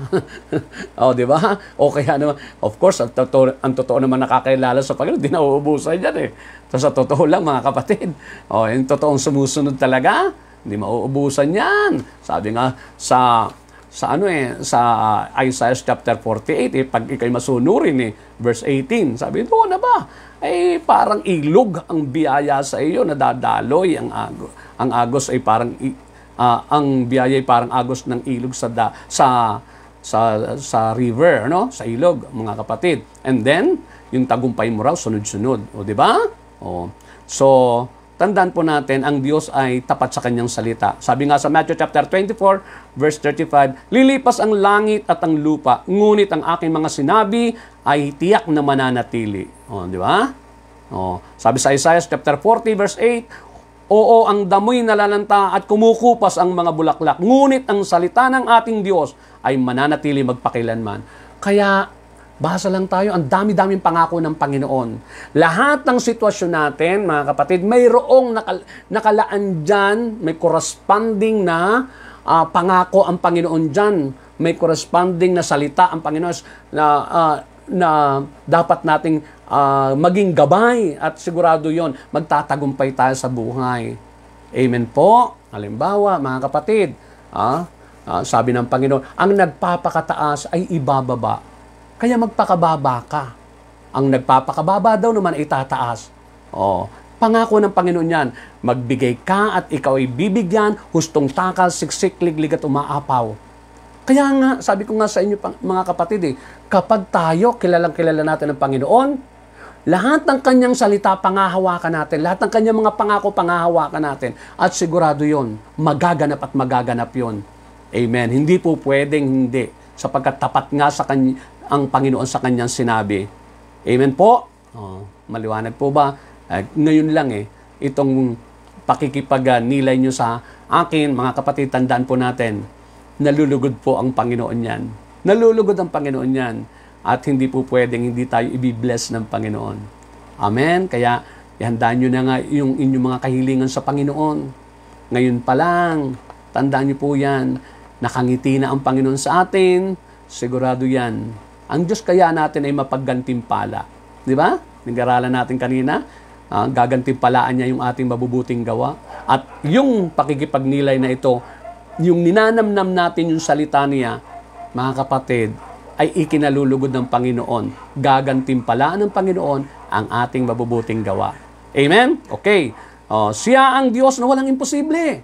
O, di ba? O kaya naman, of course, ang totoo, ang totoo naman nakakailala sa Panginoon, di na uubusan yan eh. So, sa totoo lang, mga kapatid, o, yung totoong sumusunod talaga, hindi mauubusan yan. Sabi nga sa sa ano eh, sa uh, Isaiah chapter forty-eight, eh, pag ikay masunurin eh, verse eighteen, sabi doon na ba? Eh, parang ilog ang biyaya sa iyo, nadadaloy ang agos. Ang agos ay parang, uh, ang biyaya ay parang agos ng ilog sa, da, sa, sa, sa river, no? Sa ilog, mga kapatid. And then, yung tagumpay mo raw, sunod-sunod. O, di ba? O, so, tandaan po natin, ang Diyos ay tapat sa kanyang salita. Sabi nga sa Matthew chapter twenty-four, verse thirty-five, lilipas ang langit at ang lupa, ngunit ang aking mga sinabi ay tiyak na mananatili. O, di ba? O, sabi sa Isaiah chapter forty, verse eight, oo, ang damoy nalalanta at kumukupas ang mga bulaklak, ngunit ang salita ng ating Diyos ay mananatili magpakilanman. Kaya, basa lang tayo, ang dami-daming pangako ng Panginoon. Lahat ng sitwasyon natin, mga kapatid, mayroong nakal nakalaan dyan, may corresponding na uh, pangako ang Panginoon dyan. May corresponding na salita ang Panginoon na, uh, na dapat nating uh, maging gabay at sigurado yon magtatagumpay tayo sa buhay. Amen po. Halimbawa, mga kapatid, uh, uh, sabi ng Panginoon, ang nagpapakataas ay ibababa. Kaya magpakababa ka. Ang nagpapakababa daw naman ay tataas. O, pangako ng Panginoon yan, magbigay ka at ikaw ay bibigyan, hustong takal, siksik, liglig at umaapaw. Kaya nga, sabi ko nga sa inyo mga kapatid, eh, kapag tayo kilalang kilala natin ng Panginoon, lahat ng kanyang salita pangahawakan natin, lahat ng kanyang mga pangako pangahawakan natin, at sigurado yon magaganap at magaganap yon. Amen. Hindi po pwedeng hindi, sapagkat tapat nga sa kanya ang Panginoon sa kanyang sinabi. Amen po? Oh, maliwanag po ba? Eh, ngayon lang eh, itong pakikipag-nilay nyo sa akin, mga kapatid, tandaan po natin, nalulugod po ang Panginoon yan. Nalulugod ang Panginoon yan. At hindi po pwedeng hindi tayo ibibless ng Panginoon. Amen? Kaya, ihandaan nyo na nga yung inyong mga kahilingan sa Panginoon. Ngayon pa lang, tandaan nyo po yan, nakangiti na ang Panginoon sa atin, sigurado yan. Ang Diyos kaya natin ay mapaggantimpala. Di ba? Nag-aralan natin kanina, uh, gagantimpalaan niya yung ating mabubuting gawa. At yung pakikipagnilay na ito, yung ninanamnam natin yung salita niya, mga kapatid, ay ikinalulugod ng Panginoon. Gagantimpalaan ng Panginoon ang ating mabubuting gawa. Amen? Okay. Oh, siya ang Diyos na walang imposible.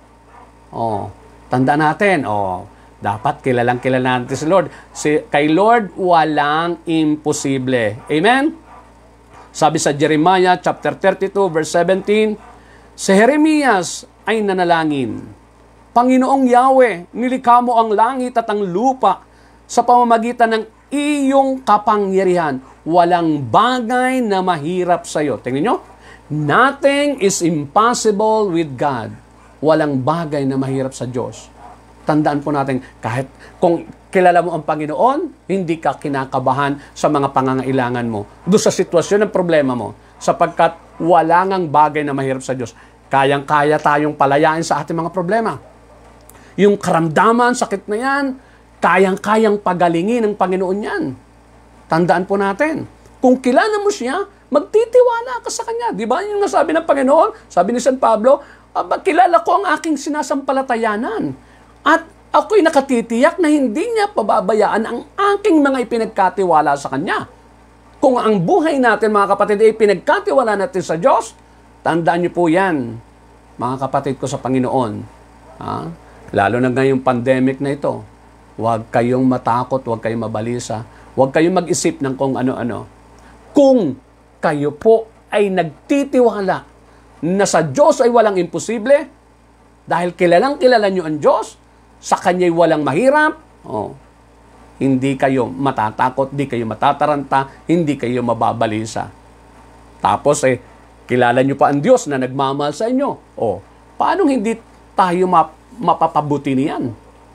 Oh, tanda natin, oh, dapat kilalang kilala natin si Lord. Si, kay Lord, walang imposible. Amen? Sabi sa Jeremiah chapter thirty-two, verse seventeen, si Jeremias ay nanalangin, Panginoong Yahweh, nilikha mo ang langit at ang lupa sa pamamagitan ng iyong kapangyarihan. Walang bagay na mahirap sa iyo. Tingnan nyo, nothing is impossible with God. Walang bagay na mahirap sa Diyos. Tandaan po natin, kahit kung kilala mo ang Panginoon, hindi ka kinakabahan sa mga pangangailangan mo. Doon sa sitwasyon ng problema mo. Sapagkat wala ngang bagay na mahirap sa Diyos. Kayang-kaya tayong palayain sa ating mga problema. Yung karamdaman, sakit na yan, kayang-kayang pagalingin ng Panginoon yan. Tandaan po natin, kung kilala mo siya, magtitiwala ka sa Kanya. Di ba yung nasabi ng Panginoon? Sabi ni San Pablo, aba, kilala ko ang aking sinasampalatayanan. At ako'y nakatitiyak na hindi niya pababayaan ang aking mga ipinagkatiwala sa Kanya. Kung ang buhay natin, mga kapatid, ay pinagkatiwala natin sa Diyos, tandaan niyo po yan, mga kapatid ko sa Panginoon. Ha? Lalo na ngayong pandemic na ito, huwag kayong matakot, huwag kayong mabalisa, huwag kayong mag-isip ng kung ano-ano. Kung kayo po ay nagtitiwala na sa Diyos ay walang imposible, dahil kilalang kilala nyo ang Diyos, sa Kanya'y walang mahirap, oh, hindi kayo matatakot, hindi kayo matataranta, hindi kayo mababalisa. Tapos eh, kilala nyo pa ang Diyos na nagmamahal sa inyo. Oh, paano hindi tayo map mapapabuti niyan?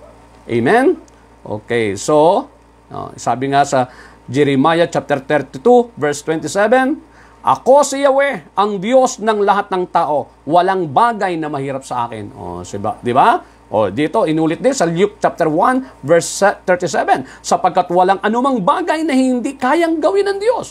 Amen? Okay, so, oh, sabi nga sa Jeremiah chapter thirty-two, verse twenty-seven, ako si Yahweh, ang Diyos ng lahat ng tao. Walang bagay na mahirap sa akin. O, siba, di ba? O, dito, inulit din sa Luke chapter one, verse thirty-seven. Sapagkat walang anumang bagay na hindi kayang gawin ng Diyos.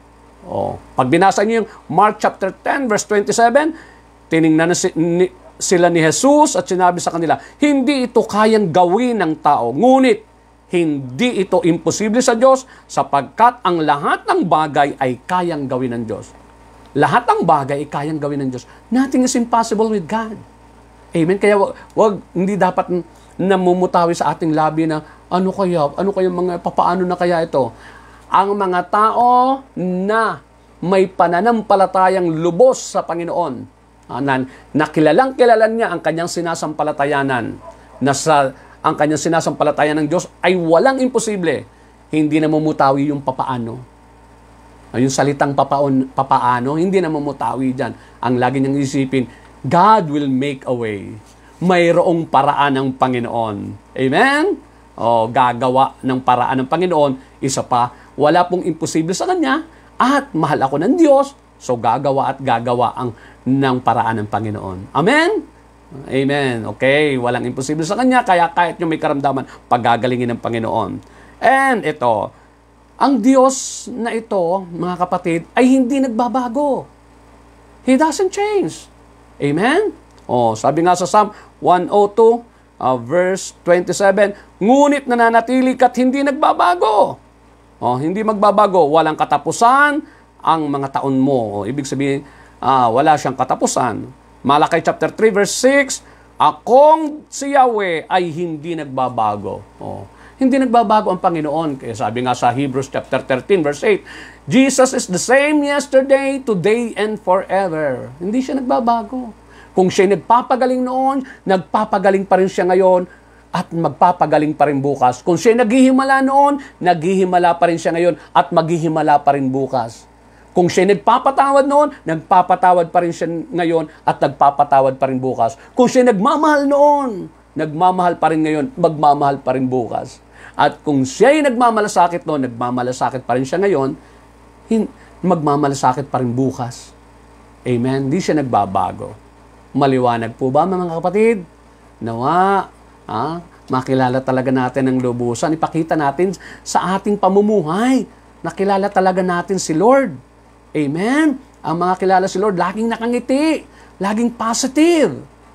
O, pag binasa niyo yung Mark chapter ten, verse twenty-seven, tiningnan na si, ni, sila ni Jesus at sinabi sa kanila, hindi ito kayang gawin ng tao. Ngunit, hindi ito imposible sa Diyos sapagkat ang lahat ng bagay ay kayang gawin ng Diyos. Lahat ng bagay ay kayang gawin ng Diyos. Nothing is impossible with God. Amen? Kaya wag, wag hindi dapat namumutawi sa ating labi na ano kaya, ano kaya mga, papaano na kaya ito? Ang mga tao na may pananampalatayang lubos sa Panginoon, na, na kilalang kilalan niya ang kanyang sinasampalatayanan, na sa ang kanyang sinasampalatayan ng Diyos ay walang imposible. Hindi na mamutawi yung papaano. Yung salitang papaon, papaano, hindi na mamutawi dyan. Ang lagi niyang isipin, God will make a way. Mayroong paraan ng Panginoon. Amen? O, gagawa ng paraan ng Panginoon. Isa pa, wala pong imposible sa Kanya at mahal ako ng Diyos, so gagawa at gagawa ang ng paraan ng Panginoon. Amen? Amen. Okay, walang imposible sa Kanya, kaya kahit yung may karamdaman, pagagalingin ng Panginoon. And ito, ang Diyos na ito, mga kapatid, ay hindi nagbabago. He doesn't change. Amen? Oh, sabi nga sa Psalm one oh two, uh, verse twenty-seven, ngunit nananatili ka't hindi nagbabago. Oh, hindi magbabago, walang katapusan ang mga taon mo. Oh, ibig sabihin, ah, wala siyang katapusan. Malakay chapter three, verse six, akong si Yahweh ay hindi nagbabago. Oh, hindi nagbabago ang Panginoon. Kaya sabi nga sa Hebrews chapter thirteen, verse eight, Jesus is the same yesterday, today, and forever. Hindi siya nagbabago. Kung siya nagpapagaling noon, nagpapagaling pa rin siya ngayon, at magpapagaling pa rin bukas. Kung siya naghihimala noon, naghihimala pa rin siya ngayon, at maghihimala pa rin bukas. Kung siya nagpapatawad noon, nagpapatawad pa rin siya ngayon at nagpapatawad pa rin bukas. Kung siya nagmamahal noon, nagmamahal pa rin ngayon, magmamahal pa rin bukas. At kung siya ay nagmamalasakit noon, nagmamalasakit pa rin siya ngayon, magmamalasakit pa rin bukas. Amen? Hindi siya nagbabago. Maliwanag po ba, mga kapatid? Nawa, ha? Makilala talaga natin ang lubusan. Ipakita natin sa ating pamumuhay. Nakilala talaga natin si Lord. Amen? Ang mga kilala si Lord, laging nakangiti, laging positive.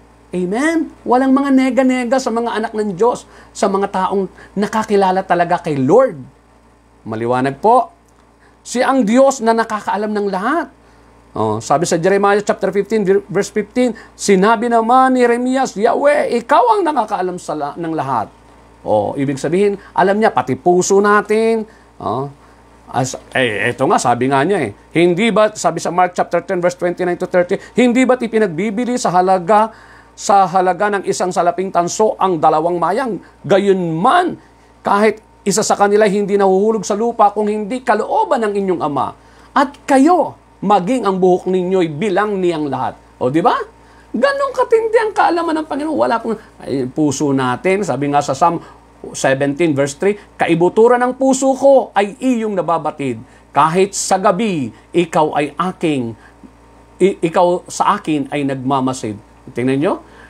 Amen? Walang mga nega-nega sa mga anak ng Diyos, sa mga taong nakakilala talaga kay Lord. Maliwanag po. Siya ang Diyos na nakakaalam ng lahat. Oh, sabi sa Jeremiah chapter fifteen, verse fifteen, sinabi naman ni Jeremias, Yahweh, ikaw ang nakakaalam sa la- ng lahat. Oh, ibig sabihin, alam niya, pati puso natin. Oh, As, eh, eto nga, sabi nga niya eh. Hindi ba, sabi sa Mark chapter ten, verse twenty-nine to thirty, hindi ba't ipinagbibili sa halaga, sa halaga ng isang salaping tanso ang dalawang mayang? Gayunman, kahit isa sa kanila hindi nahuhulog sa lupa kung hindi kalooban ng inyong ama. At kayo, maging ang buhok ninyo'y bilang niyang lahat. O, di ba? Ganong katindi ang kaalaman ng Panginoon. Wala pong ay, puso natin. Sabi nga sa Psalm seventeen verse three, kaibuturan ng puso ko ay iyong nababatid. Kahit sa gabi, ikaw ay aking, i- ikaw sa akin ay nagmamasid. Tingnan nyo,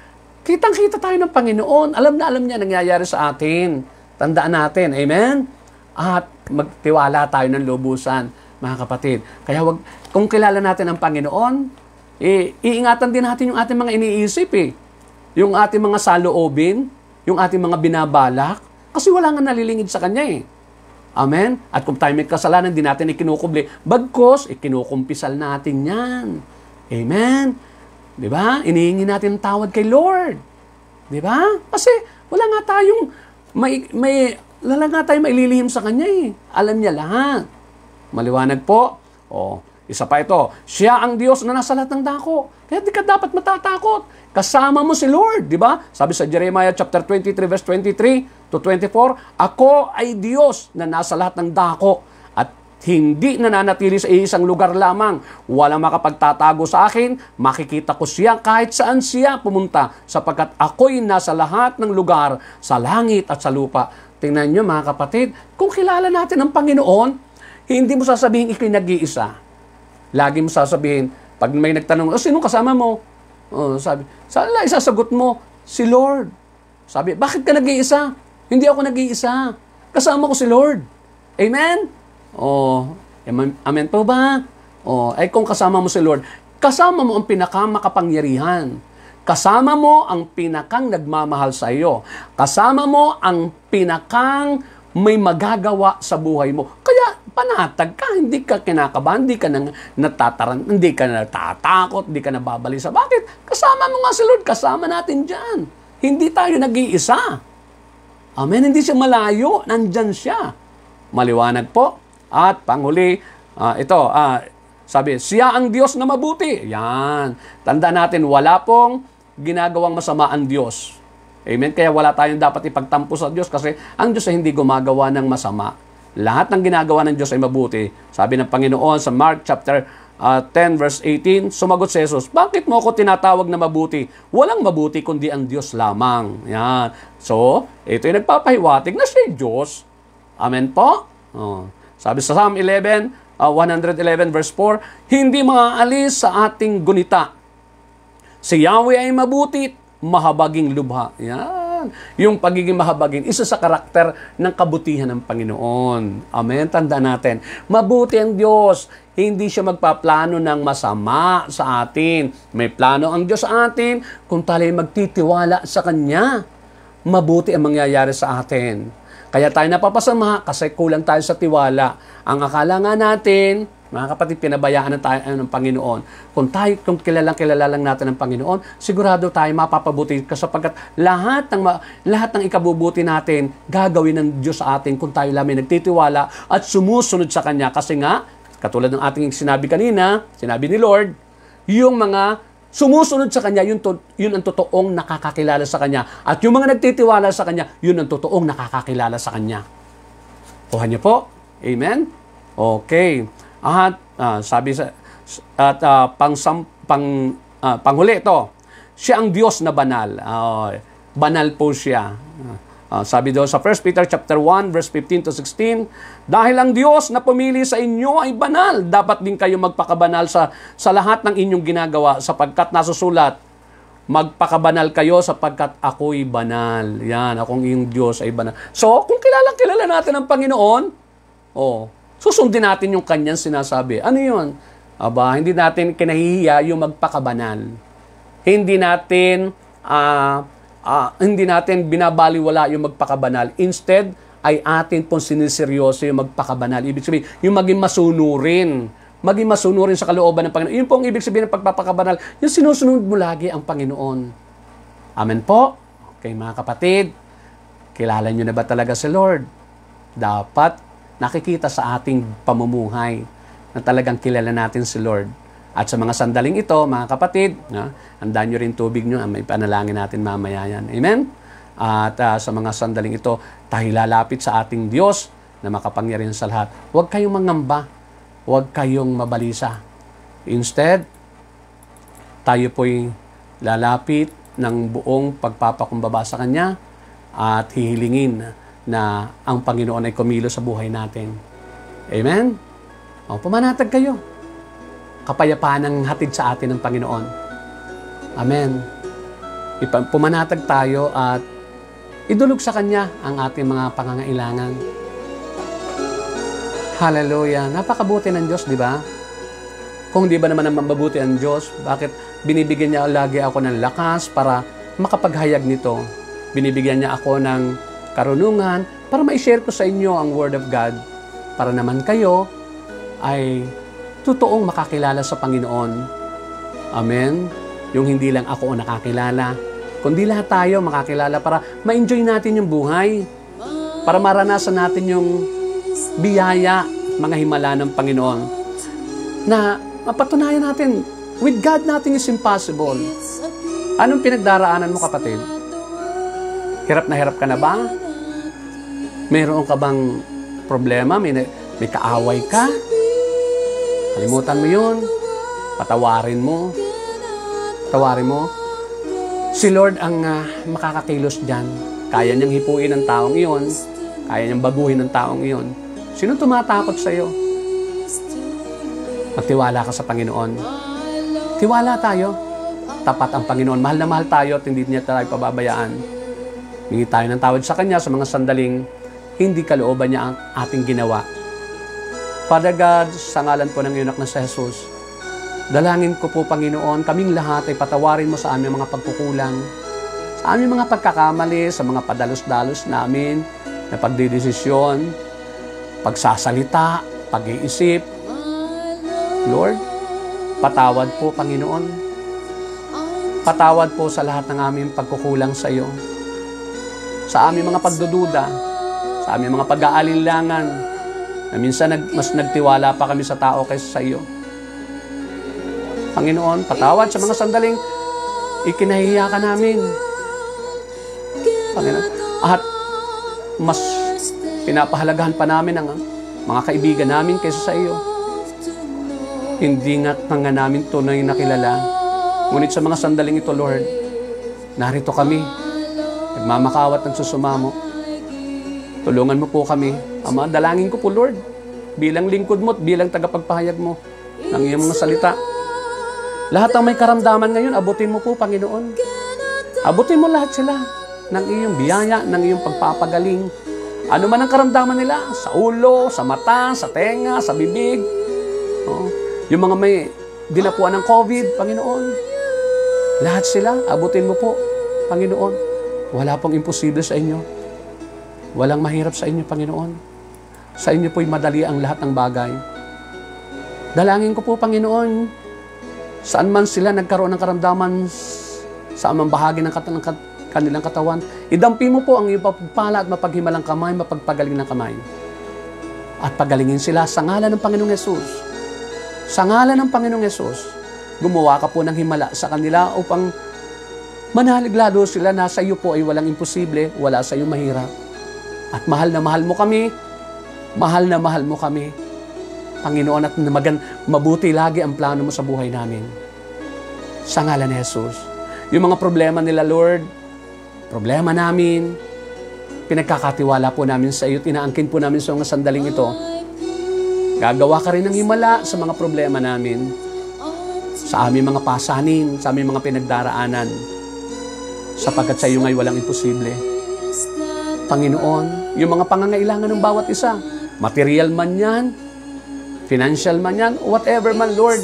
Kitang-kita tayo ng Panginoon. Alam na alam niya nangyayari sa atin. Tandaan natin. Amen? At magtiwala tayo ng lubusan, mga kapatid. Kaya wag, kung kilala natin ang Panginoon, eh, iingatan din natin yung ating mga iniisip eh. Yung ating mga saloobin, yung ating mga binabalak. Kasi wala nga nalilingid sa Kanya eh. Amen? At kung tayo may kasalanan, di natin ikinukubli. Bagkos, ikinukumpisal natin yan. Amen? Di ba? Inihingi natin tawad kay Lord. Di ba? Kasi wala nga tayong may, may, wala nga tayong maililihim sa Kanya eh. Alam niya lahat. Maliwanag po. O, isa pa ito. Siya ang Diyos na nasa lahat ng dako. Kaya di ka dapat matatakot. Kasama mo si Lord. Di ba? Sabi sa Jeremiah chapter twenty-three verse twenty-three to twenty-four, ako ay Diyos na nasa lahat ng dako at hindi nananatili sa isang lugar lamang. Walang makapagtatago sa akin, makikita ko siya kahit saan siya pumunta, sapagkat ako'y nasa lahat ng lugar, sa langit at sa lupa. Tingnan nyo mga kapatid, kung kilala natin ang Panginoon, hindi mo sasabihin ikaw nag-iisa. Lagi mo sasabihin, pag may nagtanong, oh, sino kasama mo? Oh, sabi, saan lang isasagot mo? Si Lord. Sabi, bakit ka nag-iisa? Hindi ako nag-iisa. Kasama ko si Lord. Amen? Oh, amen po ba? Oh, ay kung kasama mo si Lord, kasama mo ang pinakamakapangyarihan. Kasama mo ang pinakang nagmamahal sa iyo. Kasama mo ang pinakang may magagawa sa buhay mo. Kaya panatag ka, hindi ka kinakabahan, hindi ka nang natataran, hindi ka natatakot, hindi ka nababalisa. Bakit? Kasama mo nga si Lord, kasama natin diyan. Hindi tayo nag-iisa. Amen, hindi siya malayo, nandyan siya. Maliwanag po. At panghuli, uh, ito, uh, sabi, siya ang Diyos na mabuti. Yan. Tanda natin, wala pong ginagawang masama ang Diyos. Amen? Kaya wala tayong dapat ipagtampo sa Diyos kasi ang Diyos ay hindi gumagawa ng masama. Lahat ng ginagawa ng Diyos ay mabuti. Sabi ng Panginoon sa Mark chapter uh, ten verse eighteen, sumagot si Jesus, bakit mo ako tinatawag na mabuti? Walang mabuti kundi ang Diyos lamang. Yan. So, ito yung nagpapahiwatig na siya Diyos. Amen po? Oh. Sabi sa Psalm eleven, uh, one eleven verse four, hindi maaalis sa ating gunita. Si Yahweh ay mabuti, mahabaging lubha. Yan. Yung pagiging mahabaging, isa sa karakter ng kabutihan ng Panginoon. Amen? Tanda natin. Mabuti ang Diyos. Hindi siya magpaplano ng masama sa atin. May plano ang Diyos sa atin kung tayo magtitiwala sa Kanya. Mabuti ang mangyayari sa atin. Kaya tayo napapasama kasi kulang tayo sa tiwala. Ang akala nga natin, mga kapatid, pinabayaan na tayo ng Panginoon. Kung tayo, kung kilalang kilala lang natin ng Panginoon, sigurado tayo mapapabuti sapagkat lahat ng lahat ng ikabubuti natin gagawin ng Diyos sa atin kung tayo lamang nagtitiwala at sumusunod sa Kanya. Kasi nga, katulad ng ating sinabi kanina, sinabi ni Lord, yung mga sumusunod sa Kanya, yun, to, yun ang totoong nakakakilala sa Kanya. At yung mga nagtitiwala sa Kanya, yun ang totoong nakakakilala sa Kanya. Kuha niyo po? Amen? Okay. At uh, sabi sa at uh, pang pang uh, panghuli ito. Siya ang Diyos na banal. Uh, banal po siya. Uh, sabi daw sa First Peter chapter one verse fifteen to sixteen, dahil ang Diyos na pumili sa inyo ay banal, dapat din kayo magpakabanal sa sa lahat ng inyong ginagawa sapagkat nasusulat, magpakabanal kayo sapagkat ako'y banal. Yan, akong iyong Diyos ay banal. So, kung kilalang kilala natin ang Panginoon, oh, susundin natin yung Kanyang sinasabi. Ano yun? Aba, hindi natin kinahihiya yung magpakabanal. Hindi natin uh, uh, hindi natin binabaliwala yung magpakabanal. Instead, ay atin pong siniseryoso yung magpakabanal. Ibig sabihin, yung maging masunurin. Maging masunurin sa kalooban ng Panginoon. Yun pong ibig sabihin ng pagpapakabanal. Yung sinusunod mo lagi ang Panginoon. Amen po? Okay, mga kapatid, kilala nyo na ba talaga si Lord? Dapat nakikita sa ating pamumuhay na talagang kilala natin si Lord. At sa mga sandaling ito, mga kapatid, na, handaan nyo rin tubig nyo, may panalangin natin mamaya yan. Amen? At uh, sa mga sandaling ito, tayo lalapit sa ating Diyos na makapangyarihan sa lahat. Huwag kayong mangamba. Huwag kayong mabalisa. Instead, tayo po'y lalapit ng buong pagpapakumbaba sa Kanya at hihilingin na ang Panginoon ay kumilo sa buhay natin. Amen? O, pumanatag kayo. Kapayapaan ang hatid sa atin ng Panginoon. Amen. Ipa- pumanatag tayo at idulog sa Kanya ang ating mga pangangailangan. Hallelujah. Napakabuti ng Diyos, di ba? Kung di ba naman ang mabuti ang Diyos, bakit binibigyan niya lagi ako ng lakas para makapaghayag nito? Binibigyan niya ako ng karunungan para ma-share ko sa inyo ang Word of God para naman kayo ay totoong makakilala sa Panginoon. Amen? Yung hindi lang ako ang nakakilala, kundi lahat tayo makakilala para ma-enjoy natin yung buhay, para maranasan natin yung biyaya, mga himala ng Panginoon, na mapatunayan natin, with God nothing is impossible. Anong pinagdaraanan mo, kapatid? Hirap na hirap ka na ba? Mayroon ka bang problema? May, may kaaway ka? Kalimutan mo yun. Patawarin mo. Patawarin mo. Si Lord ang uh, makakakilos dyan. Kaya niyang hipuin ang taong iyon. Kaya niyang baguhin ang taong iyon. Sino tumatakot sa iyo? Magtiwala ka sa Panginoon. Tiwala tayo. Tapat ang Panginoon. Mahal na mahal tayo at hindi niya tayo pababayaan. Hingi tayo ng tawad sa Kanya sa mga sandaling hindi kalooban niya ang ating ginawa. Father God, sa ngalan po ng iyong anak na si Jesus, dalangin ko po, Panginoon, kaming lahat ay patawarin mo sa aming mga pagkukulang, sa aming mga pagkakamali, sa mga padalos-dalos namin na pagdidesisyon, pagsasalita, pag-iisip. Lord, patawad po, Panginoon. Patawad po sa lahat ng aming pagkukulang sa iyo, sa aming mga pagdududa, sa aming mga pag-aalinlangan, na minsan nag, mas nagtiwala pa kami sa tao kaysa sa iyo. Panginoon, patawad sa mga sandaling ikinahihiya ka namin. Panginoon, at mas pinapahalagahan pa namin ang mga kaibigan namin kaysa sa iyo. Hindi nga nga namin tunay na kilala. Ngunit sa mga sandaling ito, Lord, narito kami, nagmamakawat ng susumamo. Tulungan mo po kami. Ama, dalangin ko po, Lord, bilang lingkod mo at bilang tagapagpahayag mo ng iyong mga salita. Lahat ng may karamdaman ngayon, abutin mo po, Panginoon. Abutin mo lahat sila ng iyong biyaya, ng iyong pagpapagaling. Ano man ang karamdaman nila, sa ulo, sa mata, sa tenga, sa bibig. Oh, yung mga may dinapuan ng COVID, Panginoon. Lahat sila, abutin mo po, Panginoon. Wala pong imposible sa inyo. Walang mahirap sa inyo, Panginoon. Sa inyo po'y madali ang lahat ng bagay. Dalangin ko po, Panginoon, saan man sila nagkaroon ng karamdaman sa amang bahagi ng kat- ng kat- kanilang katawan, idampi mo po ang iyong pagpala at mapaghimalang kamay, mapagpagaling ng kamay. At pagalingin sila sa ngalan ng Panginoong Yesus. Sa ngalan ng Panginoong Yesus, gumawa ka po ng himala sa kanila upang manalig lalo sila na sa iyo po ay walang imposible, wala sa iyo mahirap. At mahal na mahal mo kami, mahal na mahal mo kami, Panginoon, at magan, mabuti lagi ang plano mo sa buhay namin. Sa ngalan ni Jesus. Yung mga problema nila, Lord, problema namin, pinagkakatiwala po namin sa iyo, tinaangkin po namin sa mga sandaling ito. Gagawa ka rin ng himala sa mga problema namin, sa aming mga pasanin, sa aming mga pinagdaraanan, sapagkat sa iyo ngay walang imposible. Panginoon, yung mga pangangailangan ng bawat isa, material man yan, financial man yan, whatever man, Lord,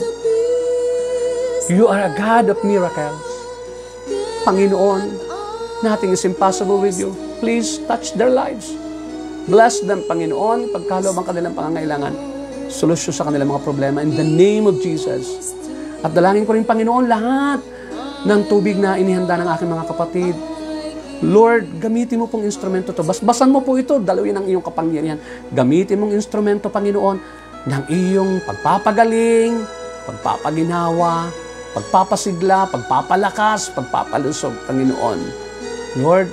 you are a God of miracles. Panginoon, nothing is impossible with you. Please touch their lives. Bless them, Panginoon, pagkaloob ang kanilang pangangailangan. Solusyon sa kanilang mga problema in the name of Jesus. At dalangin ko rin, Panginoon, lahat ng tubig na inihanda ng aking mga kapatid. Lord, gamitin mo pong instrumento to. Basbasan mo po ito, dalawin ang iyong kapangyarihan. Gamitin mong instrumento, Panginoon, ng iyong pagpapagaling, pagpapaginawa, pagpapasigla, pagpapalakas, pagpapalusog, Panginoon. Lord,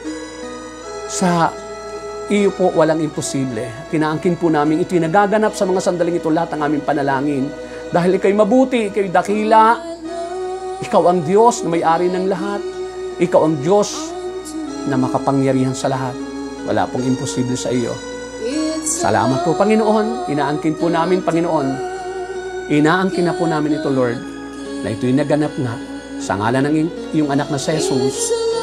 sa iyo po walang imposible. Tinaangkin po namin ito, nagaganap sa mga sandaling ito lahat ng aming panalangin. Dahil ikaw'y mabuti, ikaw'y dakila, ikaw ang Diyos na may-ari ng lahat. Ikaw ang Diyos na makapangyarihan sa lahat. Wala pong imposible sa iyo. Salamat po, Panginoon. Inaangkin po namin, Panginoon. Inaangkin na po namin ito, Lord, na ito'y naganap nga sa ngalan ng iyong anak na si Jesus.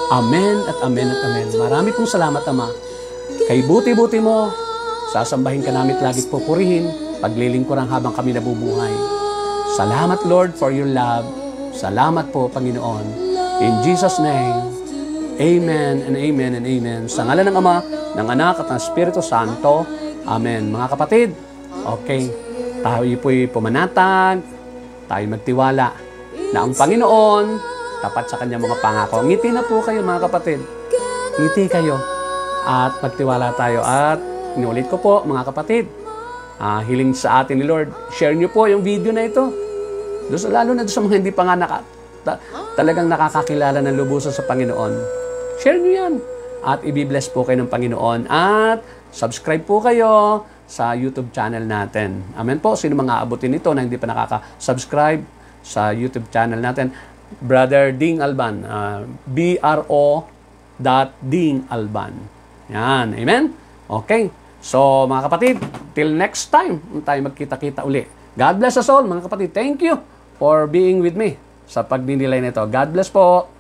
Amen at amen at amen. Marami pong salamat, Ama. Kay buti-buti mo, sasambahin ka namin at lagit pupurihin, paglilingkuran habang kami nabubuhay. Salamat, Lord, for your love. Salamat po, Panginoon. In Jesus' name, amen and amen and amen. Sa ngalan ng Ama, ng Anak at ng Espiritu Santo, amen. Mga kapatid, okay, tayo po'y pumanatag, tayo magtiwala na ang Panginoon tapat sa kanyang mga pangako. Ngiti na po kayo, mga kapatid. Ngiti kayo at magtiwala tayo. At inulit ko po, mga kapatid, uh, hiling sa atin ni Lord, share nyo po yung video na ito. Doon, lalo na doon sa mga hindi pa nga naka, ta, talagang nakakakilala ng lubusan sa Panginoon. Share nyo yan. At i-bless po kayo ng Panginoon. At subscribe po kayo sa YouTube channel natin. Amen po. Sino mga aabutin ito na hindi pa nakaka-subscribe sa YouTube channel natin? Brother Ding Alban. Uh, B R O dot Ding Alban. Yan. Amen? Okay. So, mga kapatid, till next time, tayo magkita-kita uli. God bless us all, mga kapatid. Thank you for being with me sa pagdinilay nito. God bless po.